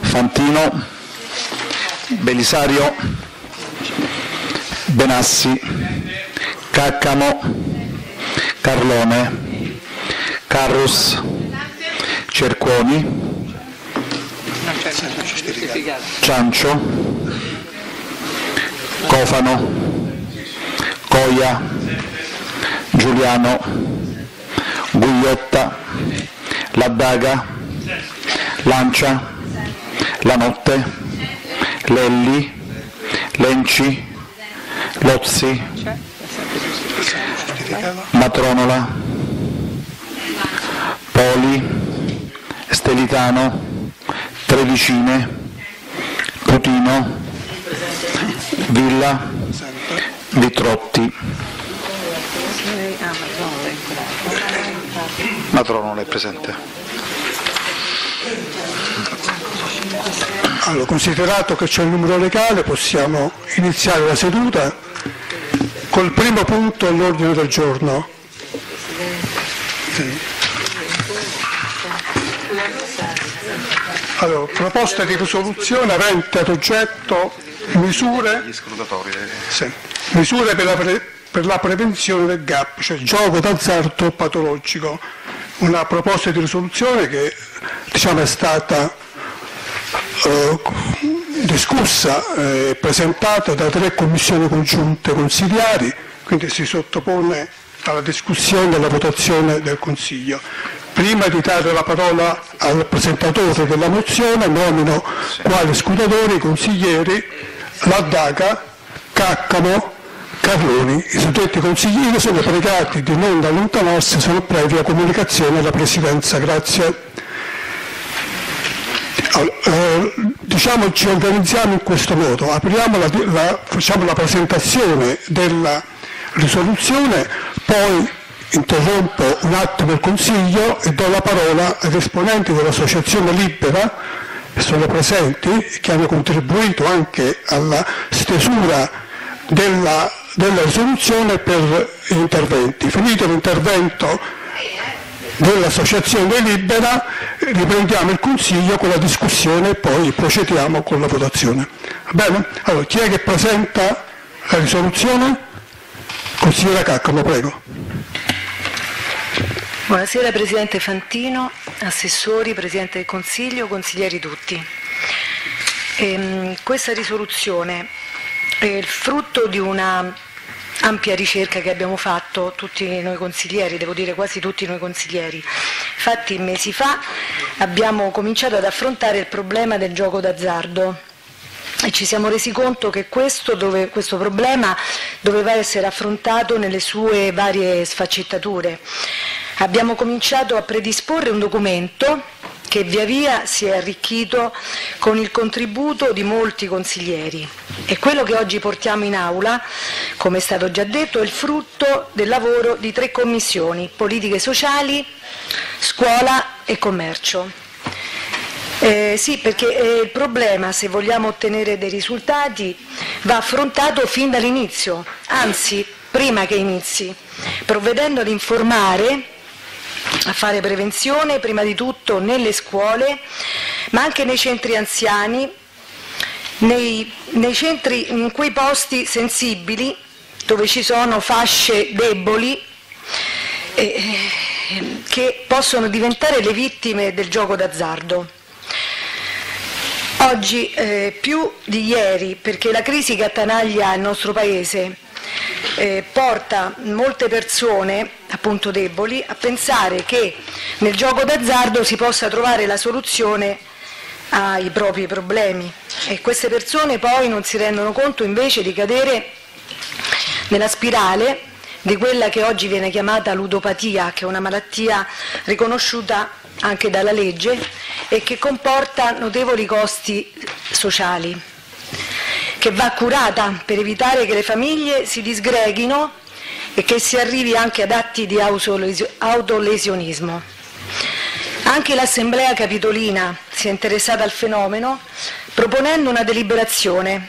Fantino, Belisario, Benassi, Caccamo, Carlone, Carrus, Cerconi, Ciancio, Cofano, Coia, Giuliano, Gugliotta, Laddaga, Lancia, Lanotte, Lelli, Lenci, Lozzi, Matronola, Poli, Stelitano, Tredicine, Putino, Villa, Vitrotti. Matronola è presente. Allora, considerato che c'è il numero legale, possiamo iniziare la seduta col primo punto all'ordine del giorno. Allora, proposta di risoluzione avente ad oggetto misure per la prevenzione del GAP, cioè gioco d'azzardo patologico. Una proposta di risoluzione che è stata discussa e presentata da 3 commissioni congiunte consiliari, quindi si sottopone alla discussione e alla votazione del Consiglio. Prima di dare la parola al presentatore della mozione, nomino quali scrutatori i consiglieri Laddaga, Caccamo, Carloni. I suddetti consiglieri sono pregati di non allontanarsi, sono previa comunicazione alla Presidenza. Grazie. Ci organizziamo in questo modo: facciamo la presentazione della risoluzione, poi interrompo un attimo il Consiglio e do la parola agli esponenti dell'Associazione Libera che sono presenti e che hanno contribuito anche alla stesura della risoluzione per interventi. Finito l'intervento dell'Associazione Libera riprendiamo il Consiglio con la discussione e poi procediamo con la votazione. Va bene? Allora, chi è che presenta la risoluzione? Consigliera Caccamo, prego. Buonasera Presidente Fantino, assessori, Presidente del Consiglio, consiglieri tutti. Questa risoluzione è il frutto di una ampia ricerca che abbiamo fatto tutti noi consiglieri, devo dire quasi tutti noi consiglieri. Infatti mesi fa abbiamo cominciato ad affrontare il problema del gioco d'azzardo e ci siamo resi conto che questo problema doveva essere affrontato nelle sue varie sfaccettature. Abbiamo cominciato a predisporre un documento che via via si è arricchito con il contributo di molti consiglieri e quello che oggi portiamo in aula, come è stato già detto, è il frutto del lavoro di 3 commissioni: politiche sociali, scuola e commercio. Sì, perché il problema, se vogliamo ottenere dei risultati, va affrontato fin dall'inizio, anzi prima che inizi, provvedendo ad informare, a fare prevenzione prima di tutto nelle scuole, ma anche nei centri anziani, nei centri, in quei posti sensibili dove ci sono fasce deboli che possono diventare le vittime del gioco d'azzardo. Oggi più di ieri, perché la crisi che attanaglia il nostro Paese porta molte persone, appunto deboli, a pensare che nel gioco d'azzardo si possa trovare la soluzione ai propri problemi, e queste persone poi non si rendono conto invece di cadere nella spirale di quella che oggi viene chiamata ludopatia, che è una malattia riconosciuta anche dalla legge e che comporta notevoli costi sociali, che va curata per evitare che le famiglie si disgreghino e che si arrivi anche ad atti di autolesionismo. Anche l'Assemblea Capitolina si è interessata al fenomeno proponendo una deliberazione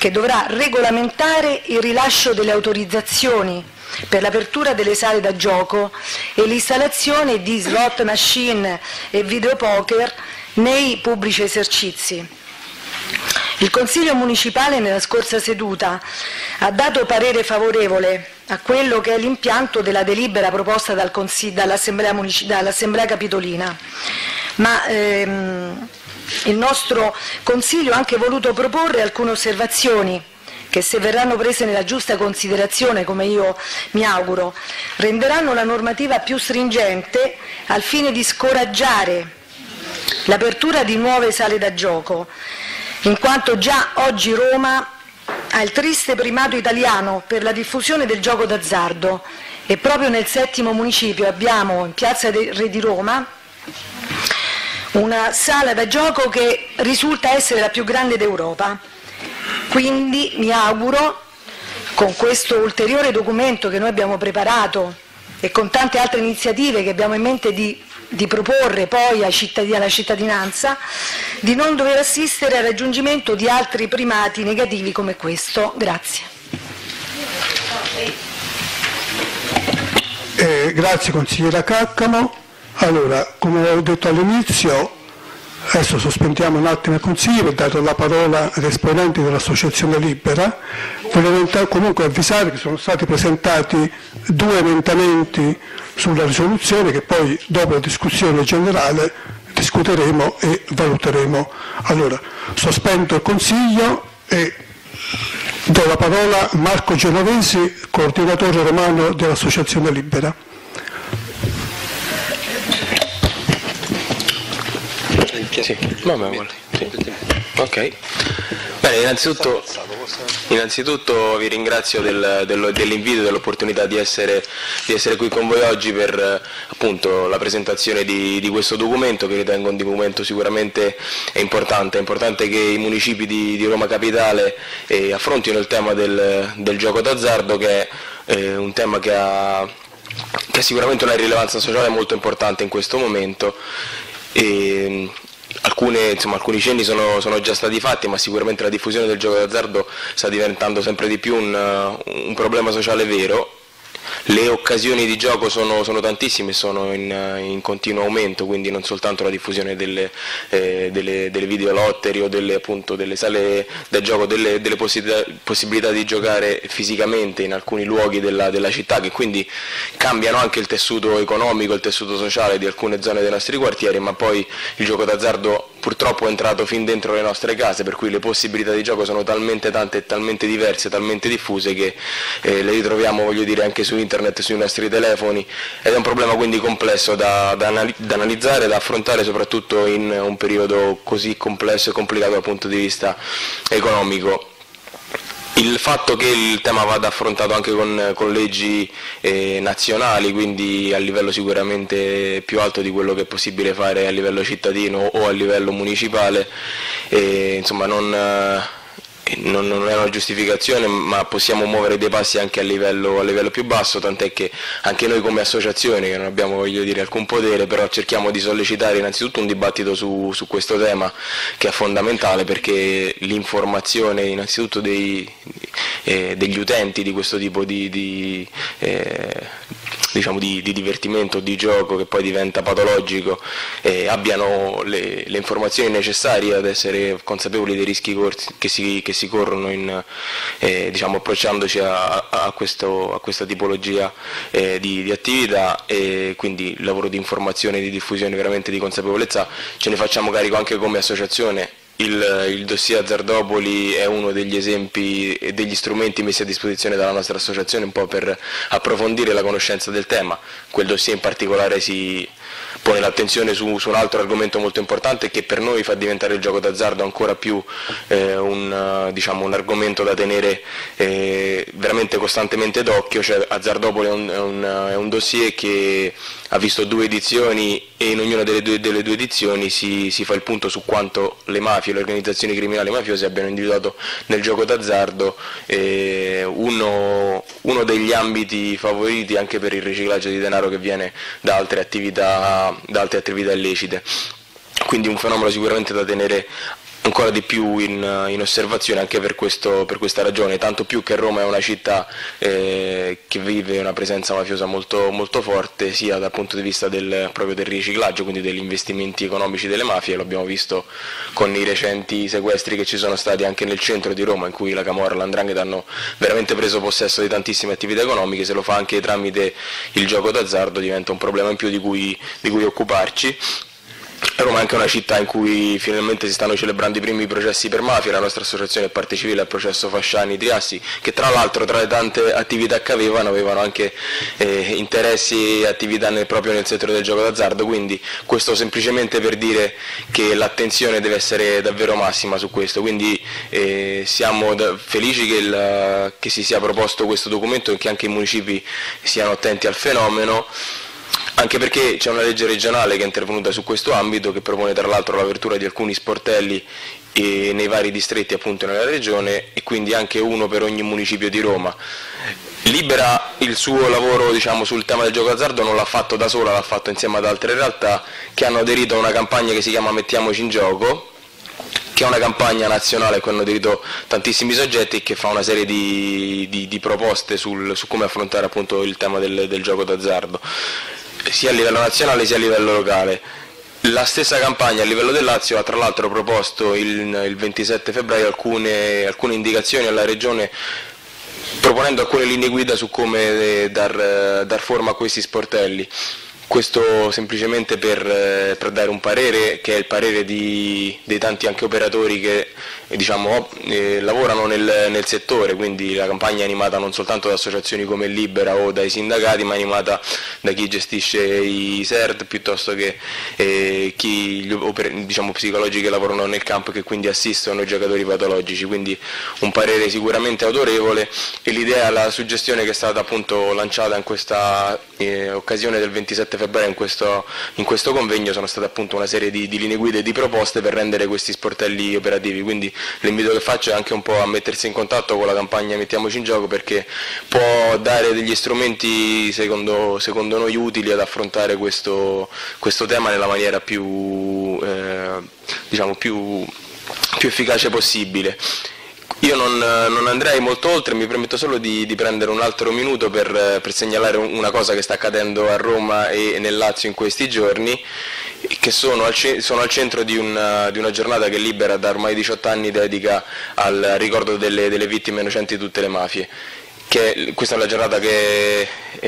che dovrà regolamentare il rilascio delle autorizzazioni per l'apertura delle sale da gioco e l'installazione di slot machine e videopoker nei pubblici esercizi. Il Consiglio Municipale nella scorsa seduta ha dato parere favorevole a quello che è l'impianto della delibera proposta dall'Assemblea Capitolina, ma il nostro Consiglio ha anche voluto proporre alcune osservazioni che, se verranno prese nella giusta considerazione, come io mi auguro, renderanno la normativa più stringente al fine di scoraggiare l'apertura di nuove sale da gioco, in quanto già oggi Roma ha il triste primato italiano per la diffusione del gioco d'azzardo e proprio nel 7° municipio abbiamo in Piazza del Re di Roma una sala da gioco che risulta essere la più grande d'Europa. Quindi mi auguro, con questo ulteriore documento che noi abbiamo preparato e con tante altre iniziative che abbiamo in mente di proporre poi alla cittadinanza, di non dover assistere al raggiungimento di altri primati negativi come questo. Grazie. Grazie consigliera Caccamo. Allora, come ho detto all'inizio, adesso sospendiamo un attimo il Consiglio per dare la parola agli esponenti dell'Associazione Libera. Volevo comunque avvisare che sono stati presentati 2 emendamenti sulla risoluzione che poi, dopo la discussione generale, discuteremo e valuteremo. Allora, sospendo il Consiglio e do la parola a Marco Genovesi, coordinatore romano dell'Associazione Libera. Sì, vabbè, sì. Ok. Bene, innanzitutto vi ringrazio dell'invito e dell'opportunità di essere qui con voi oggi per appunto la presentazione di questo documento, che ritengo un documento sicuramente importante. È importante che i municipi di Roma Capitale affrontino il tema del gioco d'azzardo, che è un tema che ha sicuramente una rilevanza sociale molto importante in questo momento. Alcuni cenni sono già stati fatti, ma sicuramente la diffusione del gioco d'azzardo sta diventando sempre di più un problema sociale vero. Le occasioni di gioco sono tantissime e sono in continuo aumento, quindi non soltanto la diffusione delle videolottery o delle sale da gioco, delle possibilità di giocare fisicamente in alcuni luoghi della città, che quindi cambiano anche il tessuto economico, il tessuto sociale di alcune zone dei nostri quartieri, ma poi il gioco d'azzardo purtroppo è entrato fin dentro le nostre case, per cui le possibilità di gioco sono talmente tante e talmente diverse, talmente diffuse, che le ritroviamo, voglio dire, anche su internet, sui nostri telefoni, ed è un problema quindi complesso da analizzare, da affrontare, soprattutto in un periodo così complesso e complicato dal punto di vista economico. Il fatto che il tema vada affrontato anche con leggi nazionali, quindi a livello sicuramente più alto di quello che è possibile fare a livello cittadino o a livello municipale, insomma non è una giustificazione, ma possiamo muovere dei passi anche a livello più basso, tant'è che anche noi come associazione, che non abbiamo, voglio dire, alcun potere, però cerchiamo di sollecitare innanzitutto un dibattito su questo tema, che è fondamentale, perché l'informazione innanzitutto degli utenti di questo tipo di divertimento, di gioco che poi diventa patologico, abbiano le informazioni necessarie ad essere consapevoli dei rischi che si corrono approcciandoci a questa tipologia di attività, e quindi il lavoro di informazione e di diffusione, veramente di consapevolezza, ce ne facciamo carico anche come associazione. Il dossier Azzardopoli è uno degli esempi e degli strumenti messi a disposizione dalla nostra associazione un po' per approfondire la conoscenza del tema. Quel dossier in particolare si pone l'attenzione su un altro argomento molto importante, che per noi fa diventare il gioco d'azzardo ancora più un argomento da tenere veramente costantemente d'occhio. Cioè, Azzardopoli è un dossier che ha visto 2 edizioni, e in ognuna delle due edizioni si fa il punto su quanto le mafie, le organizzazioni criminali mafiose abbiano individuato nel gioco d'azzardo uno degli ambiti favoriti anche per il riciclaggio di denaro che viene da altre attività illecite. Quindi un fenomeno sicuramente da tenere ancora di più in osservazione anche per questa ragione, tanto più che Roma è una città che vive una presenza mafiosa molto, molto forte, sia dal punto di vista proprio del riciclaggio, quindi degli investimenti economici delle mafie. Lo abbiamo visto con i recenti sequestri che ci sono stati anche nel centro di Roma, in cui la Camorra e l''Ndrangheta hanno veramente preso possesso di tantissime attività economiche. Se lo fa anche tramite il gioco d'azzardo diventa un problema in più di cui occuparci. Roma è anche una città in cui finalmente si stanno celebrando i primi processi per mafia. La nostra associazione è parte civile al processo Fasciani-Triassi, che tra l'altro tra le tante attività che avevano anche interessi e attività proprio nel settore del gioco d'azzardo, quindi questo semplicemente per dire che l'attenzione deve essere davvero massima su questo. Quindi siamo felici che si sia proposto questo documento e che anche i municipi siano attenti al fenomeno, anche perché c'è una legge regionale che è intervenuta su questo ambito, che propone tra l'altro l'apertura di alcuni sportelli nei vari distretti appunto nella regione, e quindi anche uno per ogni municipio di Roma. Libera il suo lavoro sul tema del gioco d'azzardo non l'ha fatto da sola, l'ha fatto insieme ad altre realtà che hanno aderito a una campagna che si chiama Mettiamoci in gioco, che è una campagna nazionale a cui hanno aderito tantissimi soggetti e che fa una serie di proposte su come affrontare appunto il tema del gioco d'azzardo, sia a livello nazionale sia a livello locale. La stessa campagna a livello del Lazio ha tra l'altro proposto il 27 febbraio alcune indicazioni alla Regione, proponendo alcune linee guida su come dar forma a questi sportelli. Questo semplicemente per dare un parere, che è il parere dei tanti anche operatori che lavorano nel settore, quindi la campagna è animata non soltanto da associazioni come Libera o dai sindacati, ma è animata da chi gestisce i SERD, piuttosto che gli psicologi che lavorano nel campo e che quindi assistono i giocatori patologici, quindi un parere sicuramente autorevole. E l'idea, la suggestione che è stata appunto lanciata in questa occasione del 27 febbraio in questo convegno sono state appunto una serie di linee guida e di proposte per rendere questi sportelli operativi. Quindi l'invito che faccio è anche un po' a mettersi in contatto con la campagna Mettiamoci in gioco, perché può dare degli strumenti secondo noi utili ad affrontare questo tema nella maniera più efficace possibile. Io non andrei molto oltre, mi permetto solo di prendere un altro minuto per segnalare una cosa che sta accadendo a Roma e nel Lazio in questi giorni, che sono al centro di una giornata che Libera da ormai 18 anni dedica al ricordo delle vittime innocenti di tutte le mafie. Questa è una giornata che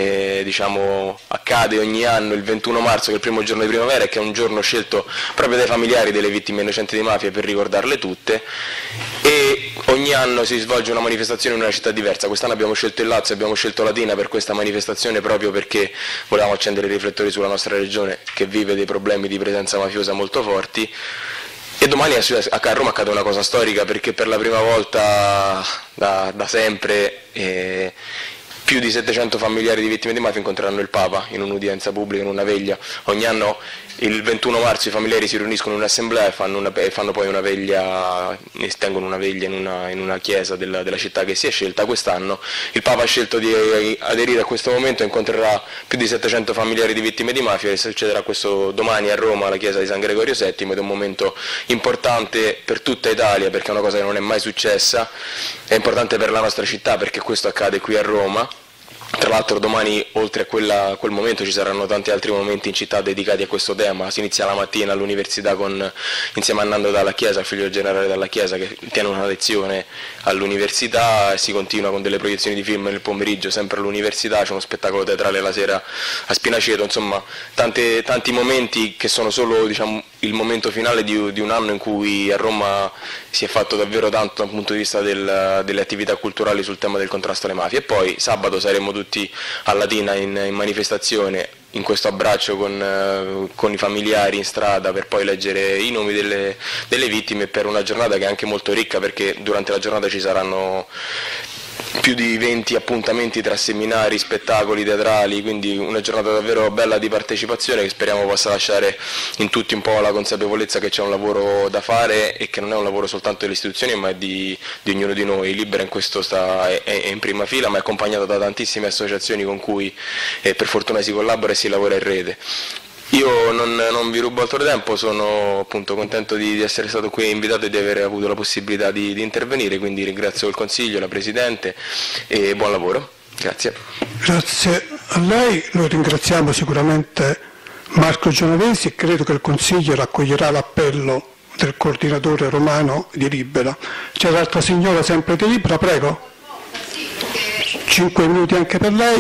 accade ogni anno il 21 marzo, che è il primo giorno di primavera, e che è un giorno scelto proprio dai familiari delle vittime innocenti di mafia per ricordarle tutte, e ogni anno si svolge una manifestazione in una città diversa. Quest'anno abbiamo scelto il Lazio, abbiamo scelto Latina per questa manifestazione proprio perché volevamo accendere i riflettori sulla nostra regione, che vive dei problemi di presenza mafiosa molto forti. E domani a Roma accade una cosa storica, perché per la prima volta da sempre più di 700 familiari di vittime di mafia incontreranno il Papa in un'udienza pubblica, in una veglia. Ogni anno il 21 marzo i familiari si riuniscono in un'assemblea e fanno poi una veglia, tengono una veglia in una chiesa della città che si è scelta. Quest'anno il Papa ha scelto di aderire a questo momento e incontrerà più di 700 familiari di vittime di mafia, e succederà questo domani a Roma alla chiesa di San Gregorio VII, ed è un momento importante per tutta Italia, perché è una cosa che non è mai successa, è importante per la nostra città perché questo accade qui a Roma. Tra l'altro domani, oltre a quel momento, ci saranno tanti altri momenti in città dedicati a questo tema. Si inizia la mattina all'università insieme a Nando Dalla Chiesa, il figlio generale Dalla Chiesa, che tiene una lezione all'università, e si continua con delle proiezioni di film nel pomeriggio sempre all'università. C'è uno spettacolo teatrale la sera a Spinaceto, insomma tanti momenti che sono solo il momento finale di un anno in cui a Roma si è fatto davvero tanto dal punto di vista delle attività culturali sul tema del contrasto alle mafie. E poi sabato saremo tutti a Latina in manifestazione, in questo abbraccio con i familiari in strada, per poi leggere i nomi delle vittime, per una giornata che è anche molto ricca, perché durante la giornata ci saranno più di 20 appuntamenti tra seminari, spettacoli teatrali, quindi una giornata davvero bella di partecipazione, che speriamo possa lasciare in tutti un po' la consapevolezza che c'è un lavoro da fare e che non è un lavoro soltanto delle istituzioni, ma è di ognuno di noi. Libera in questo è in prima fila, ma è accompagnato da tantissime associazioni con cui per fortuna si collabora e si lavora in rete. Io non vi rubo altro tempo, sono appunto contento di essere stato qui invitato e di aver avuto la possibilità di intervenire, quindi ringrazio il Consiglio, la Presidente e buon lavoro. Grazie. Grazie a lei, noi ringraziamo sicuramente Marco Genovesi e credo che il Consiglio raccoglierà l'appello del coordinatore romano di Libera. C'è l'altra signora sempre di Libera, prego. 5 minuti anche per lei.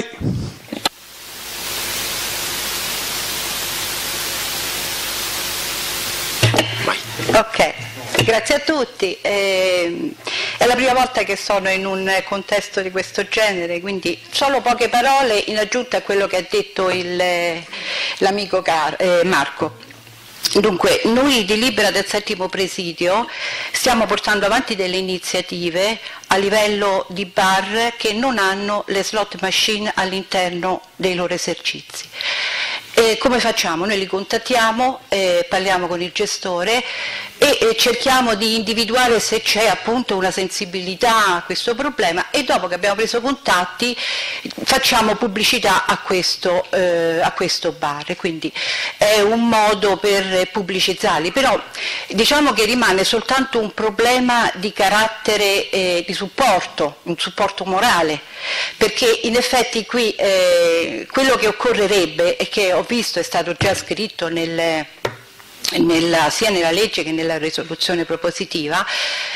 Ok, grazie a tutti. È la prima volta che sono in un contesto di questo genere, quindi solo poche parole in aggiunta a quello che ha detto l'amico Marco. Dunque, noi di Libera del Settimo Presidio stiamo portando avanti delle iniziative a livello di bar che non hanno le slot machine all'interno dei loro esercizi. Come facciamo? Noi li contattiamo, parliamo con il gestore e cerchiamo di individuare se c'è appunto una sensibilità a questo problema e dopo che abbiamo preso contatti facciamo pubblicità a questo bar, quindi è un modo per pubblicizzarli, però diciamo che rimane soltanto un problema di carattere di supporto, un supporto morale, perché in effetti qui quello che occorrerebbe e che ho visto è stato già scritto sia nella legge che nella risoluzione propositiva,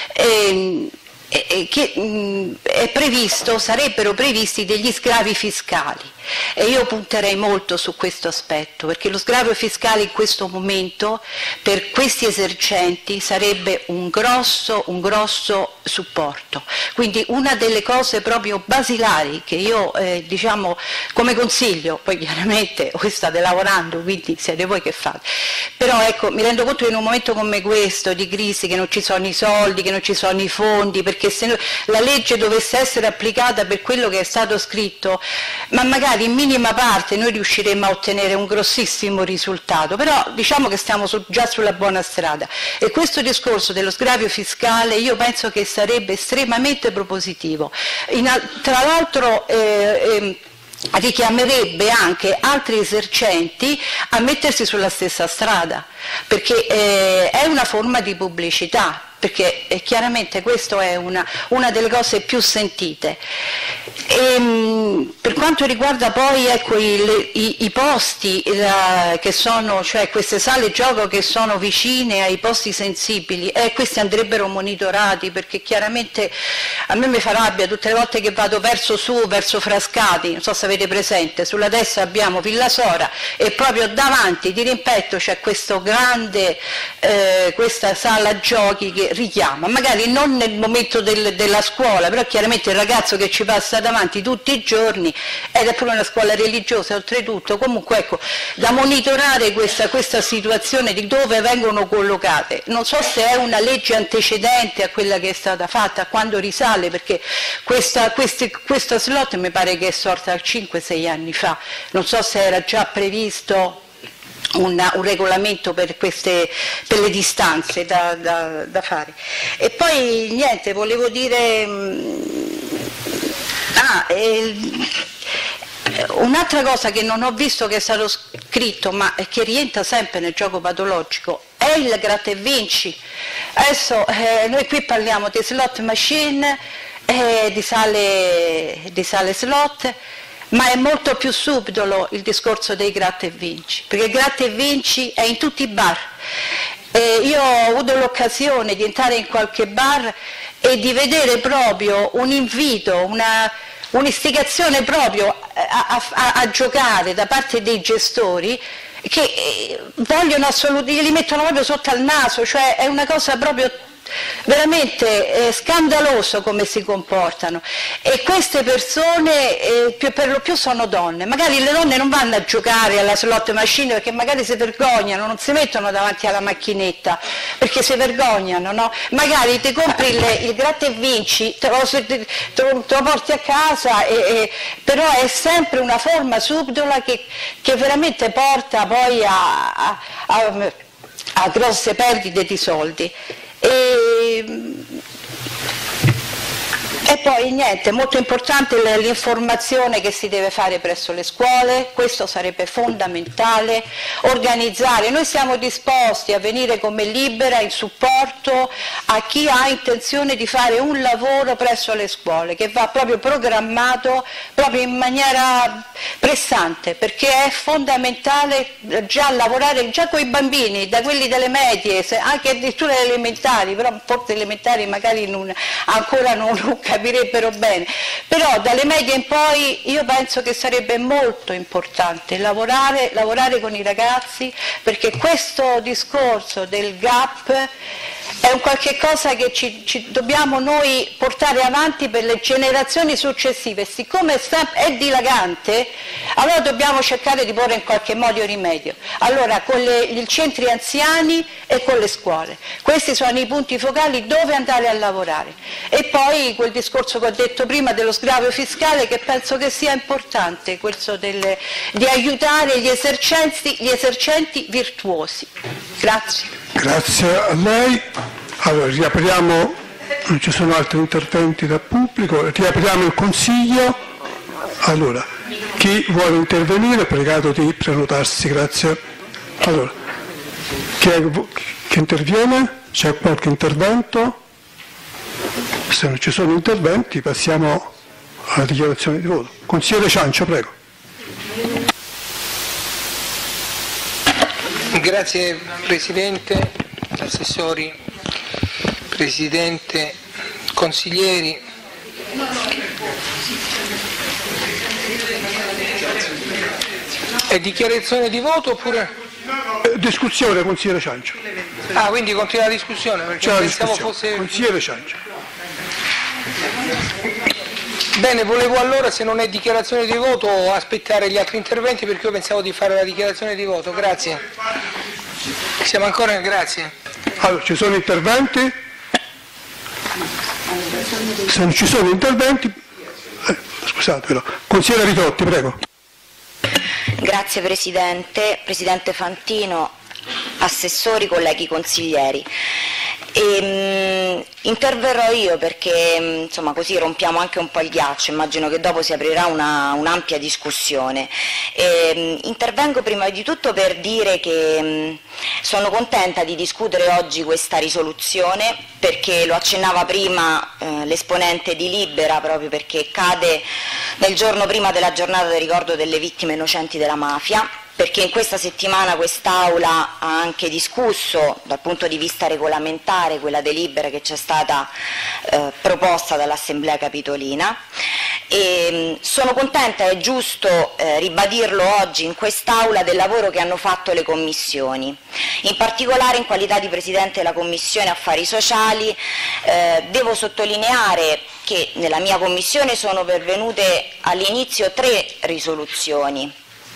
che sarebbero previsti degli sgravi fiscali e io punterei molto su questo aspetto, perché lo sgravio fiscale in questo momento per questi esercenti sarebbe un grosso supporto, quindi una delle cose proprio basilari che io diciamo come consiglio, poi chiaramente voi state lavorando quindi siete voi che fate, però ecco mi rendo conto che in un momento come questo di crisi che non ci sono i soldi, che non ci sono i fondi, perché se la legge dovesse essere applicata per quello che è stato scritto, ma magari in minima parte noi riusciremmo a ottenere un grossissimo risultato, però diciamo che stiamo già sulla buona strada e questo discorso dello sgravio fiscale io penso che sarebbe estremamente propositivo. Tra l'altro richiamerebbe anche altri esercenti a mettersi sulla stessa strada, perché è una forma di pubblicità, perché chiaramente questa è una delle cose più sentite. Per quanto riguarda poi ecco, i posti che sono, cioè queste sale gioco che sono vicine ai posti sensibili, questi andrebbero monitorati, perché chiaramente a me mi fa rabbia tutte le volte che vado verso Frascati, non so se avete presente, sulla destra abbiamo Villa Sora e proprio davanti di rimpetto c'è questo grande, questa sala giochi che richiama, magari non nel momento della scuola, però chiaramente il ragazzo che ci passa davanti tutti i giorni, ed è pure una scuola religiosa oltretutto, comunque ecco, da monitorare questa situazione di dove vengono collocate. Non so se è una legge antecedente a quella che è stata fatta, a quando risale, perché questa slot mi pare che è sorta 5-6 anni fa, non so se era già previsto un regolamento per le distanze da fare. E poi niente, volevo dire un'altra cosa che non ho visto che è stato scritto ma che rientra sempre nel gioco patologico è il gratta e vinci. Adesso noi qui parliamo di slot machine, di sale slot, ma è molto più subdolo il discorso dei gratta e vinci, perché il gratta e vinci è in tutti i bar. Io ho avuto l'occasione di entrare in qualche bar e di vedere proprio un invito, un'istigazione proprio a giocare da parte dei gestori che vogliono assolutamente, li mettono proprio sotto al naso, cioè è una cosa proprio veramente scandaloso come si comportano, e queste persone per lo più sono donne. Magari le donne non vanno a giocare alla slot machine perché magari si vergognano, non si mettono davanti alla macchinetta perché si vergognano, no? Magari ti compri il gratta e vinci, te lo porti a casa, però è sempre una forma subdola che veramente porta poi a grosse perdite di soldi. E poi niente, molto importante l'informazione che si deve fare presso le scuole, questo sarebbe fondamentale, organizzare, noi siamo disposti a venire come Libera in supporto a chi ha intenzione di fare un lavoro presso le scuole, che va proprio programmato proprio in maniera pressante, perché è fondamentale già lavorare già con i bambini, da quelli delle medie, anche addirittura le elementari, però forse elementari magari ancora non capirebbero bene, però dalle medie in poi io penso che sarebbe molto importante lavorare con i ragazzi, perché questo discorso del gap è un qualche cosa che ci dobbiamo noi portare avanti per le generazioni successive. Siccome è dilagante, allora dobbiamo cercare di porre in qualche modo rimedio. Allora con i centri anziani e con le scuole, questi sono i punti focali dove andare a lavorare. E poi quel discorso che ho detto prima dello sgravio fiscale, che penso che sia importante, questo di aiutare gli esercenti virtuosi. Grazie. Grazie a lei. Allora, riapriamo, non ci sono altri interventi dal pubblico, riapriamo il Consiglio. Allora, chi vuole intervenire è pregato di prenotarsi, grazie. Allora, chi interviene? C'è qualche intervento? Se non ci sono interventi passiamo alla dichiarazione di voto. Consigliere Ciancio, prego. Grazie Presidente, assessori, Presidente, consiglieri. È dichiarazione di voto oppure? Discussione, consigliere Ciancio. Ah, quindi continua la discussione, perché C'è la pensavo discussione. fosse... Consigliere Ciancio. Bene, volevo allora, se non è dichiarazione di voto, aspettare gli altri interventi, perché io pensavo di fare la dichiarazione di voto. Grazie. Siamo ancora, grazie. Allora, ci sono interventi? Se non ci sono interventi, scusate però, consigliere Ritotti, prego. Grazie Presidente, Presidente Fantino, assessori, colleghi consiglieri. Interverrò io perché insomma così rompiamo anche un po' il ghiaccio, immagino che dopo si aprirà un'ampia discussione. Intervengo prima di tutto per dire che sono contenta di discutere oggi questa risoluzione, perché lo accennava prima l'esponente di Libera, proprio perché cade nel giorno prima della giornata del ricordo delle vittime innocenti della mafia, perché in questa settimana quest'Aula ha anche discusso dal punto di vista regolamentare quella delibera che ci è stata proposta dall'Assemblea Capitolina, e sono contenta, è giusto ribadirlo oggi in quest'Aula, del lavoro che hanno fatto le commissioni. In particolare, in qualità di Presidente della Commissione Affari Sociali, devo sottolineare che nella mia Commissione sono pervenute all'inizio 3 risoluzioni.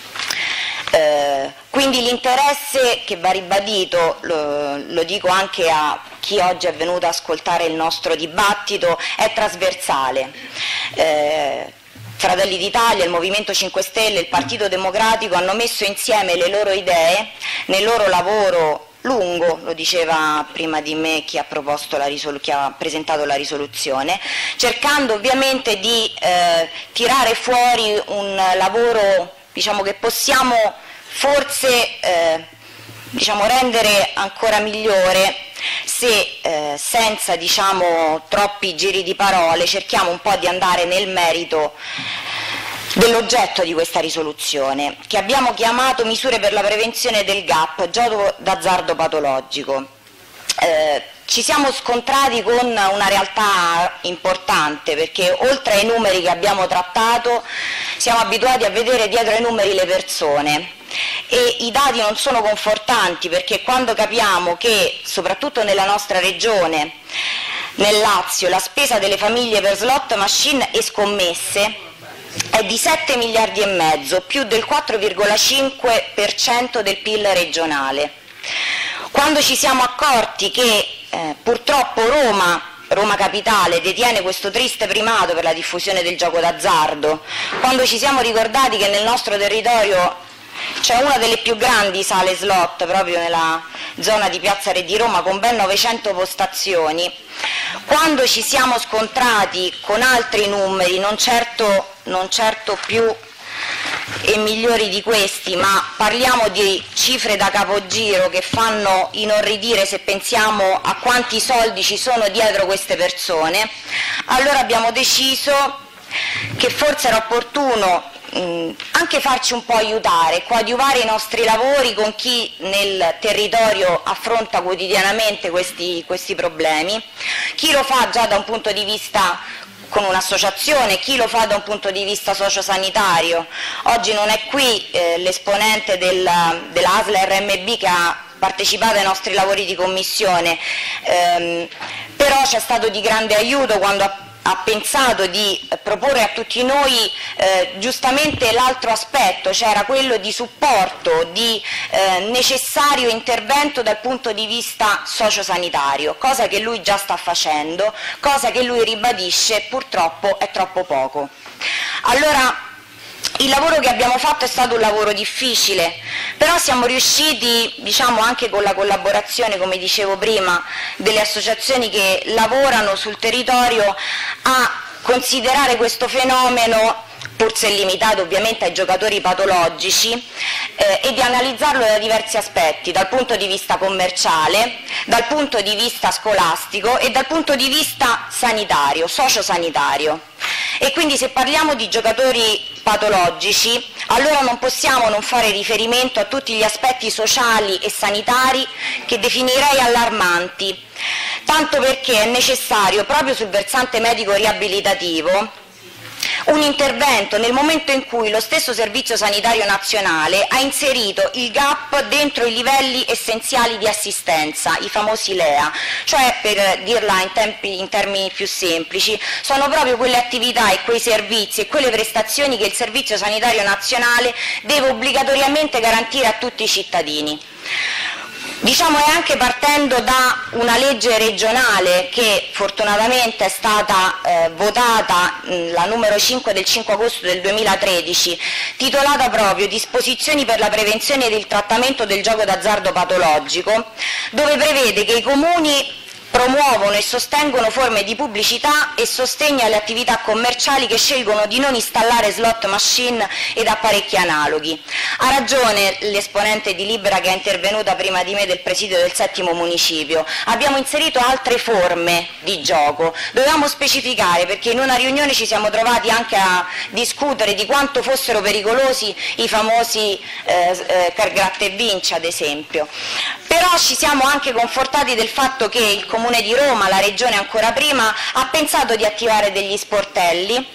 Quindi l'interesse che va ribadito, lo dico anche a chi oggi è venuto ad ascoltare il nostro dibattito, è trasversale. Fratelli d'Italia, il Movimento 5 Stelle e il Partito Democratico hanno messo insieme le loro idee nel loro lavoro lungo, lo diceva prima di me chi ha presentato la risoluzione, cercando ovviamente di tirare fuori un lavoro, diciamo, che possiamo forse rendere ancora migliore se senza troppi giri di parole cerchiamo un po' di andare nel merito dell'oggetto di questa risoluzione, che abbiamo chiamato misure per la prevenzione del gap, gioco d'azzardo patologico. Ci siamo scontrati con una realtà importante, perché oltre ai numeri che abbiamo trattato siamo abituati a vedere dietro ai numeri le persone, e i dati non sono confortanti, perché quando capiamo che soprattutto nella nostra regione, nel Lazio, la spesa delle famiglie per slot machine e scommesse è di 7 miliardi e mezzo, più del 4,5% del PIL regionale. Quando ci siamo accorti che purtroppo Roma Capitale detiene questo triste primato per la diffusione del gioco d'azzardo, quando ci siamo ricordati che nel nostro territorio c'è una delle più grandi sale slot proprio zona di Piazza Re di Roma con ben 900 postazioni, quando ci siamo scontrati con altri numeri, non certo più e migliori di questi, ma parliamo di cifre da capogiro che fanno inorridire se pensiamo a quanti soldi ci sono dietro queste persone, allora abbiamo deciso che forse era opportuno anche farci un po' aiutare, coadiuvare i nostri lavori con chi nel territorio affronta quotidianamente questi problemi, chi lo fa già da un punto di vista con un'associazione, chi lo fa da un punto di vista sociosanitario. Oggi non è qui l'esponente dell'ASL RMB che ha partecipato ai nostri lavori di commissione, però c'è stato di grande aiuto quando ha pensato di proporre a tutti noi giustamente l'altro aspetto, cioè era quello di supporto, di necessario intervento dal punto di vista sociosanitario, cosa che lui già sta facendo, cosa che lui ribadisce purtroppo è troppo poco. Allora, il lavoro che abbiamo fatto è stato un lavoro difficile, però siamo riusciti, diciamo anche con la collaborazione, come dicevo prima, delle associazioni che lavorano sul territorio, a considerare questo fenomeno, pur se limitato ovviamente ai giocatori patologici, e di analizzarlo da diversi aspetti, dal punto di vista commerciale, dal punto di vista scolastico e dal punto di vista sanitario, sociosanitario. E quindi se parliamo di giocatori patologici, allora non possiamo non fare riferimento a tutti gli aspetti sociali e sanitari che definirei allarmanti, tanto perché è necessario, proprio sul versante medico riabilitativo, un intervento nel momento in cui lo stesso Servizio Sanitario Nazionale ha inserito il gap dentro i livelli essenziali di assistenza, i famosi LEA, cioè, per dirla in termini più semplici, sono proprio quelle attività e quei servizi e quelle prestazioni che il Servizio Sanitario Nazionale deve obbligatoriamente garantire a tutti i cittadini. Diciamo è anche partendo da una legge regionale che fortunatamente è stata votata, la numero 5 del 5 agosto del 2013, titolata proprio Disposizioni per la prevenzione ed il trattamento del gioco d'azzardo patologico, dove prevede che i comuni promuovono e sostengono forme di pubblicità e sostegno alle attività commerciali che scelgono di non installare slot machine ed apparecchi analoghi. Ha ragione l'esponente di Libera che è intervenuta prima di me del presidio del 7° municipio. Abbiamo inserito altre forme di gioco, dovevamo specificare perché in una riunione ci siamo trovati anche a discutere di quanto fossero pericolosi i famosi gratta e vinci ad esempio. Però ci siamo anche confortati del fatto che il Comune di Roma, la Regione ancora prima, ha pensato di attivare degli sportelli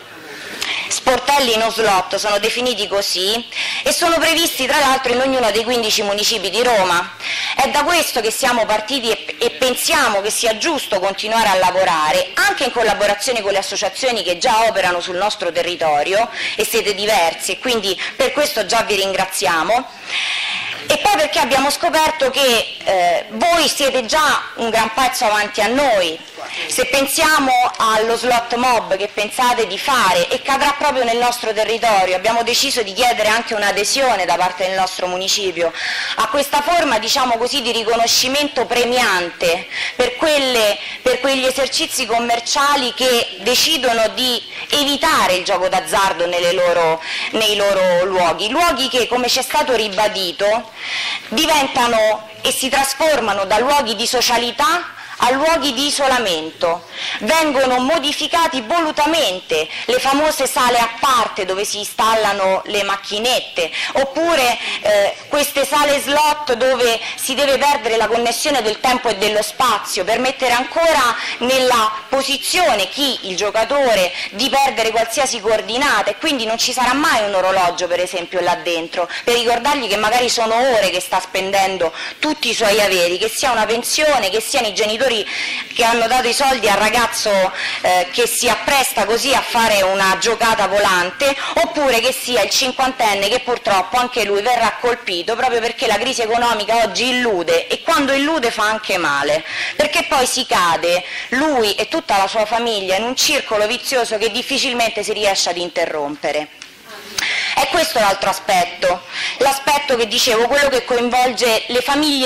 no slot, sono definiti così, e sono previsti tra l'altro in ognuno dei 15 municipi di Roma. È da questo che siamo partiti e pensiamo che sia giusto continuare a lavorare, anche in collaborazione con le associazioni che già operano sul nostro territorio, e siete diversi, e quindi per questo già vi ringraziamo. E poi perché abbiamo scoperto che voi siete già un gran pezzo avanti a noi. Se pensiamo allo slot mob che pensate di fare e cadrà proprio nel nostro territorio, abbiamo deciso di chiedere anche un'adesione da parte del nostro municipio a questa forma, diciamo così, di riconoscimento premiante per quegli esercizi commerciali che decidono di evitare il gioco d'azzardo nei loro luoghi che, come ci è stato ribadito, diventano e si trasformano da luoghi di socialità a luoghi di isolamento. Vengono modificati volutamente le famose sale a parte dove si installano le macchinette, oppure queste sale slot dove si deve perdere la connessione del tempo e dello spazio per mettere ancora nella posizione il giocatore di perdere qualsiasi coordinata, e quindi non ci sarà mai un orologio per esempio là dentro per ricordargli che magari sono ore che sta spendendo tutti i suoi averi, che sia una pensione, che siano i genitori che hanno dato i soldi al ragazzo che si appresta così a fare una giocata volante, oppure che sia il cinquantenne che purtroppo anche lui verrà colpito proprio perché la crisi economica oggi illude, e quando illude fa anche male, perché poi si cade lui e tutta la sua famiglia in un circolo vizioso che difficilmente si riesce ad interrompere. È questo l'altro aspetto, l'aspetto che dicevo, quello che coinvolge le famiglie tutte,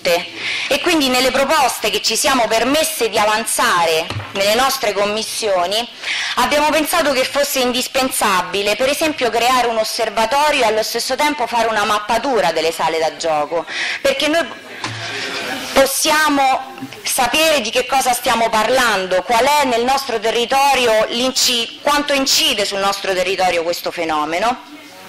tutte, e quindi nelle proposte che ci siamo permesse di avanzare nelle nostre commissioni abbiamo pensato che fosse indispensabile, per esempio, creare un osservatorio e allo stesso tempo fare una mappatura delle sale da gioco, perché noi possiamo sapere di che cosa stiamo parlando, qual è nel nostro territorio, quanto incide sul nostro territorio questo fenomeno.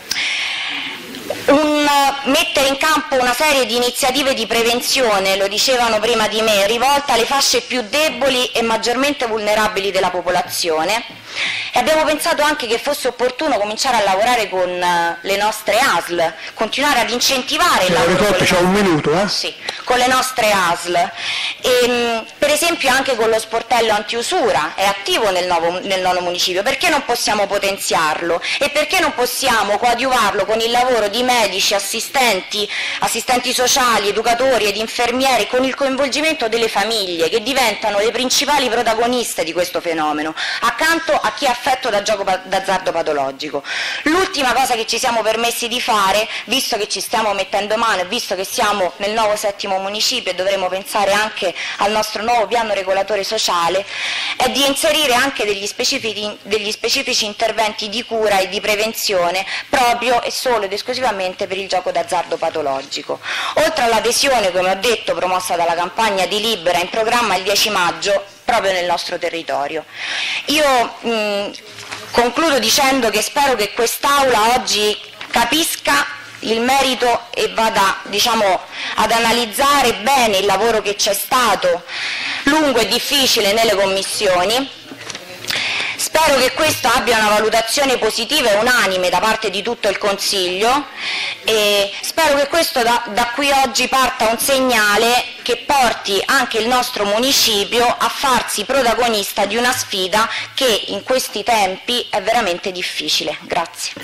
Mettere in campo una serie di iniziative di prevenzione, lo dicevano prima di me, rivolta alle fasce più deboli e maggiormente vulnerabili della popolazione, e abbiamo pensato anche che fosse opportuno cominciare a lavorare con le nostre ASL, continuare ad incentivare il lavoro con le nostre ASL, e, per esempio anche con lo sportello antiusura, è attivo nel nono municipio. Perché non possiamo potenziarlo e perché non possiamo coadiuvarlo con il lavoro di medici, assistenti sociali, educatori ed infermieri, con il coinvolgimento delle famiglie che diventano le principali protagoniste di questo fenomeno, accanto a chi è affetto da gioco d'azzardo patologico. L'ultima cosa che ci siamo permessi di fare, visto che ci stiamo mettendo mano e visto che siamo nel nuovo settimo municipio e dovremo pensare anche al nostro nuovo piano regolatore sociale, è di inserire anche degli specifici interventi di cura e di prevenzione proprio e solo ed esclusivamente per il gioco d'azzardo patologico. Oltre all'adesione, come ho detto, promossa dalla campagna di Libera, in programma il 10 maggio proprio nel nostro territorio. Io concludo dicendo che spero che quest'Aula oggi capisca il merito e vada, ad analizzare bene il lavoro che c'è stato, lungo e difficile, nelle commissioni. Spero che questo abbia una valutazione positiva e unanime da parte di tutto il Consiglio, e spero che questo da qui oggi parta un segnale che porti anche il nostro municipio a farsi protagonista di una sfida che in questi tempi è veramente difficile. Grazie.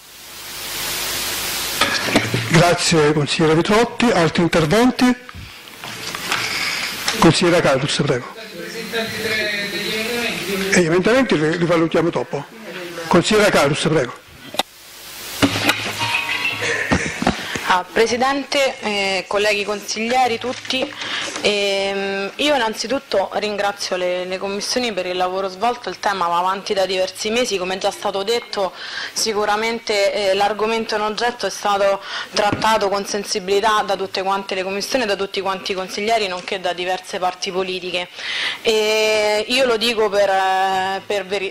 Grazie consigliera Vitrotti. Altri interventi? Consigliera Carus, prego. E gli emendamenti li valutiamo dopo. Consigliera Carus, prego. Presidente, colleghi consiglieri tutti, io innanzitutto ringrazio le commissioni per il lavoro svolto. Il tema va avanti da diversi mesi, come già stato detto sicuramente l'argomento in oggetto è stato trattato con sensibilità da tutte quante le commissioni e da tutti quanti i consiglieri, nonché da diverse parti politiche. Io lo dico per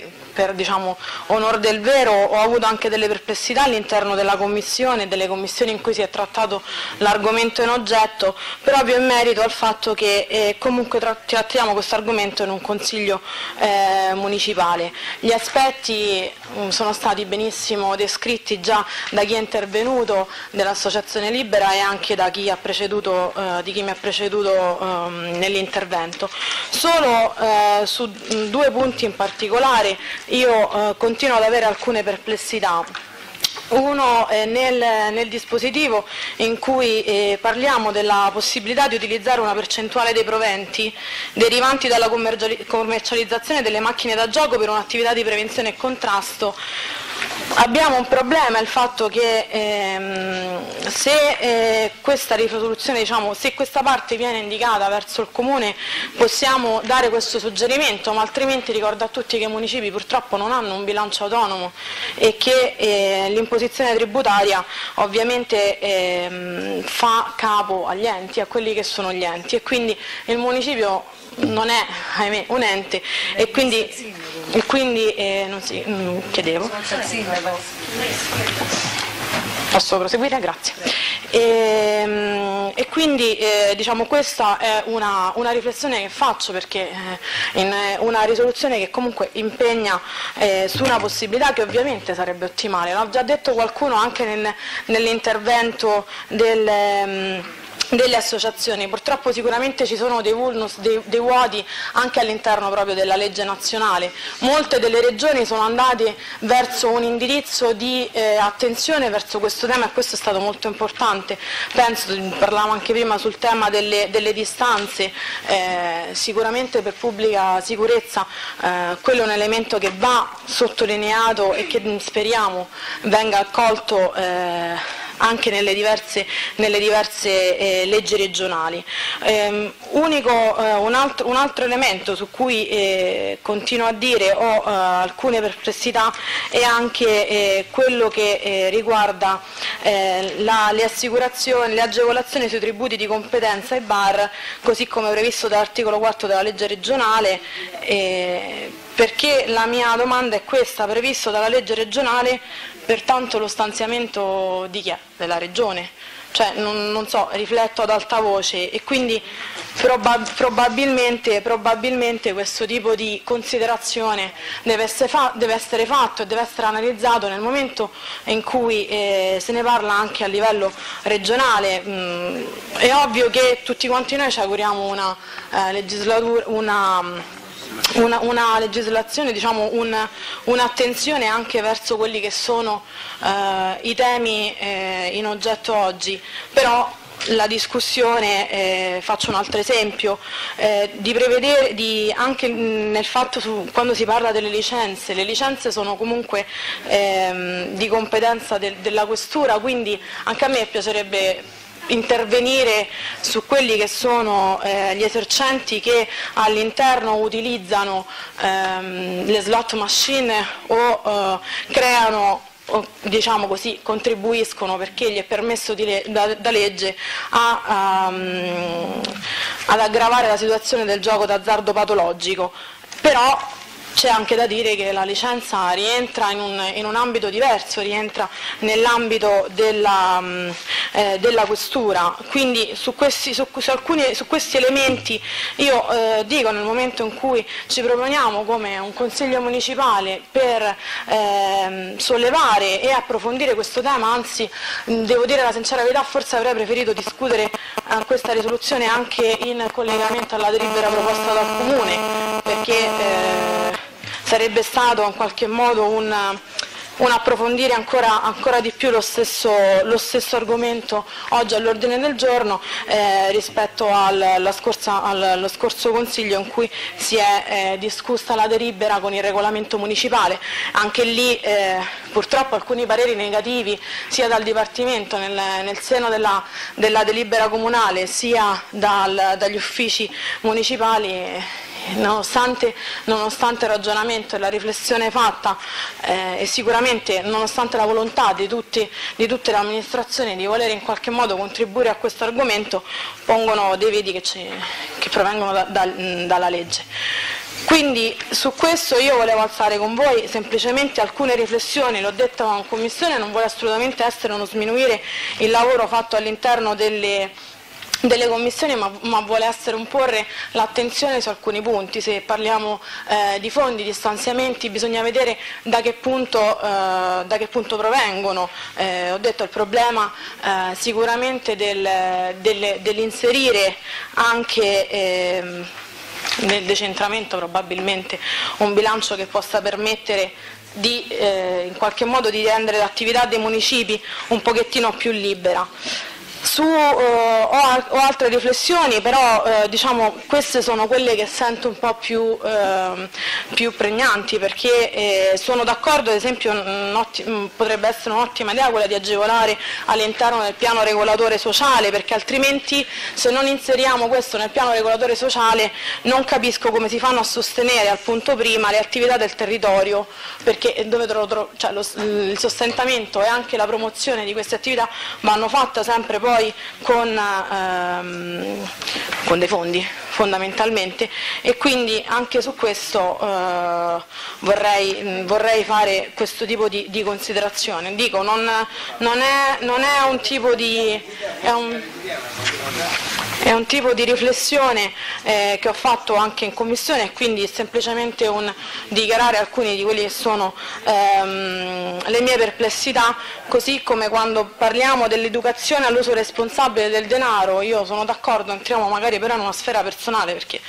onor del vero, ho avuto anche delle perplessità all'interno della commissione, delle commissioni in cui si è trattato l'argomento in oggetto, proprio in merito al fatto che comunque trattiamo questo argomento in un consiglio municipale. Gli aspetti sono stati benissimo descritti già da chi è intervenuto, dell'Associazione Libera e anche da chi di chi mi ha preceduto nell'intervento. Solo su due punti in particolare io continuo ad avere alcune perplessità. Uno nel dispositivo in cui parliamo della possibilità di utilizzare una percentuale dei proventi derivanti dalla commercializzazione delle macchine da gioco per un'attività di prevenzione e contrasto. Abbiamo un problema, il fatto che se questa risoluzione, se questa parte viene indicata verso il Comune possiamo dare questo suggerimento, ma altrimenti ricordo a tutti che i municipi purtroppo non hanno un bilancio autonomo e che l'imposizione tributaria ovviamente fa capo agli enti, a quelli che sono gli enti, e quindi il municipio non è, ahimè, un ente, e quindi non si chiedevo. Posso proseguire? Grazie. E quindi questa è una riflessione che faccio, perché in una risoluzione che comunque impegna su una possibilità che ovviamente sarebbe ottimale. L'ha già detto qualcuno anche nell'intervento delle associazioni. Purtroppo sicuramente ci sono dei vulnus, dei vuoti anche all'interno proprio della legge nazionale. Molte delle regioni sono andate verso un indirizzo di attenzione verso questo tema, e questo è stato molto importante. Parlavamo anche prima sul tema delle distanze, sicuramente per pubblica sicurezza quello è un elemento che va sottolineato e che speriamo venga accolto anche nelle diverse leggi regionali. Un altro elemento su cui continuo a dire ho alcune perplessità è anche quello che riguarda le assicurazioni, le agevolazioni sui tributi di competenza ai bar, così come previsto dall'articolo 4 della legge regionale, perché la mia domanda è questa: previsto dalla legge regionale, pertanto lo stanziamento di chi è? Della regione? Cioè, non so, rifletto ad alta voce, e quindi probabilmente questo tipo di considerazione deve essere fatto e deve essere analizzato nel momento in cui se ne parla anche a livello regionale. È ovvio che tutti quanti noi ci auguriamo una legislazione, diciamo un'attenzione anche verso quelli che sono i temi in oggetto oggi, però la discussione, faccio un altro esempio, di prevedere anche nel fatto quando si parla delle licenze, le licenze sono comunque di competenza della questura, quindi anche a me piacerebbe intervenire su quelli che sono gli esercenti che all'interno utilizzano le slot machine o creano, diciamo così, contribuiscono, perché gli è permesso da legge ad aggravare la situazione del gioco d'azzardo patologico. Però c'è anche da dire che la licenza rientra in un ambito diverso, rientra nell'ambito della questura, quindi su questi elementi io dico, nel momento in cui ci proponiamo come un consiglio municipale per sollevare e approfondire questo tema, anzi devo dire la sincera verità, forse avrei preferito discutere questa risoluzione anche in collegamento alla delibera proposta dal Comune, perché sarebbe stato in qualche modo un approfondire ancora di più lo stesso argomento oggi all'ordine del giorno rispetto allo scorso Consiglio, in cui si è discussa la delibera con il regolamento municipale. Anche lì purtroppo alcuni pareri negativi sia dal Dipartimento nel seno della delibera comunale, sia dagli uffici municipali. Nonostante il ragionamento e la riflessione fatta e sicuramente nonostante la volontà di tutte le amministrazioni di voler in qualche modo contribuire a questo argomento, pongono dei veti che provengono dalla legge. Quindi su questo io volevo alzare con voi semplicemente alcune riflessioni, l'ho detto in Commissione, non vuole assolutamente essere uno sminuire il lavoro fatto all'interno delle commissioni, ma vuole essere un porre l'attenzione su alcuni punti. Se parliamo di fondi, di stanziamenti, bisogna vedere da che punto provengono. Ho detto il problema sicuramente dell'inserire anche nel decentramento probabilmente un bilancio che possa permettere in qualche modo di rendere l'attività dei municipi un pochettino più libera. Ho altre riflessioni, però diciamo, queste sono quelle che sento un po' più pregnanti, perché sono d'accordo, ad esempio potrebbe essere un'ottima idea quella di agevolare all'interno del piano regolatore sociale, perché altrimenti se non inseriamo questo nel piano regolatore sociale non capisco come si fanno a sostenere al punto prima le attività del territorio, perché il sostentamento e anche la promozione di queste attività vanno fatte sempre poi con dei fondi fondamentalmente, e quindi anche su questo vorrei fare questo tipo di considerazione. Dico, non è un tipo di è un tipo di riflessione che ho fatto anche in Commissione, e quindi semplicemente un dichiarare alcuni di quelli che sono le mie perplessità, così come quando parliamo dell'educazione all'uso responsabile del denaro. Io sono d'accordo, entriamo magari però in una sfera personale, perché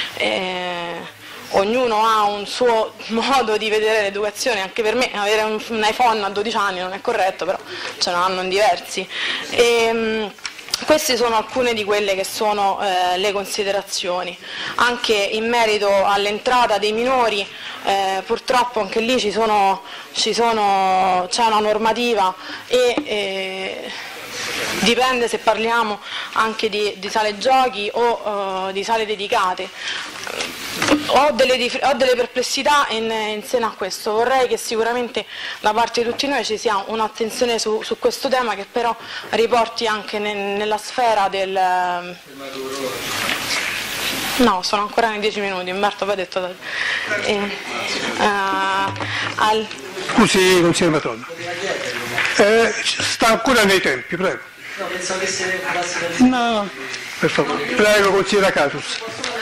ognuno ha un suo modo di vedere l'educazione. Anche per me avere un iPhone a 12 anni non è corretto, però ce ne hanno in diversi. Queste sono alcune di quelle che sono le considerazioni. Anche in merito all'entrata dei minori, purtroppo anche lì c'è una normativa e dipende se parliamo anche di sale giochi o di sale dedicate. Ho delle perplessità in seno a questo. Vorrei che sicuramente da parte di tutti noi ci sia un'attenzione su questo tema, che però riporti anche nella sfera del... No, sono ancora nei 10 minuti, Umberto poi ha detto... Scusi, consigliere Matrona. Sta ancora nei tempi, prego. No, pensavo che se ne parlasse per... No, per favore. Prego, consigliere Catus.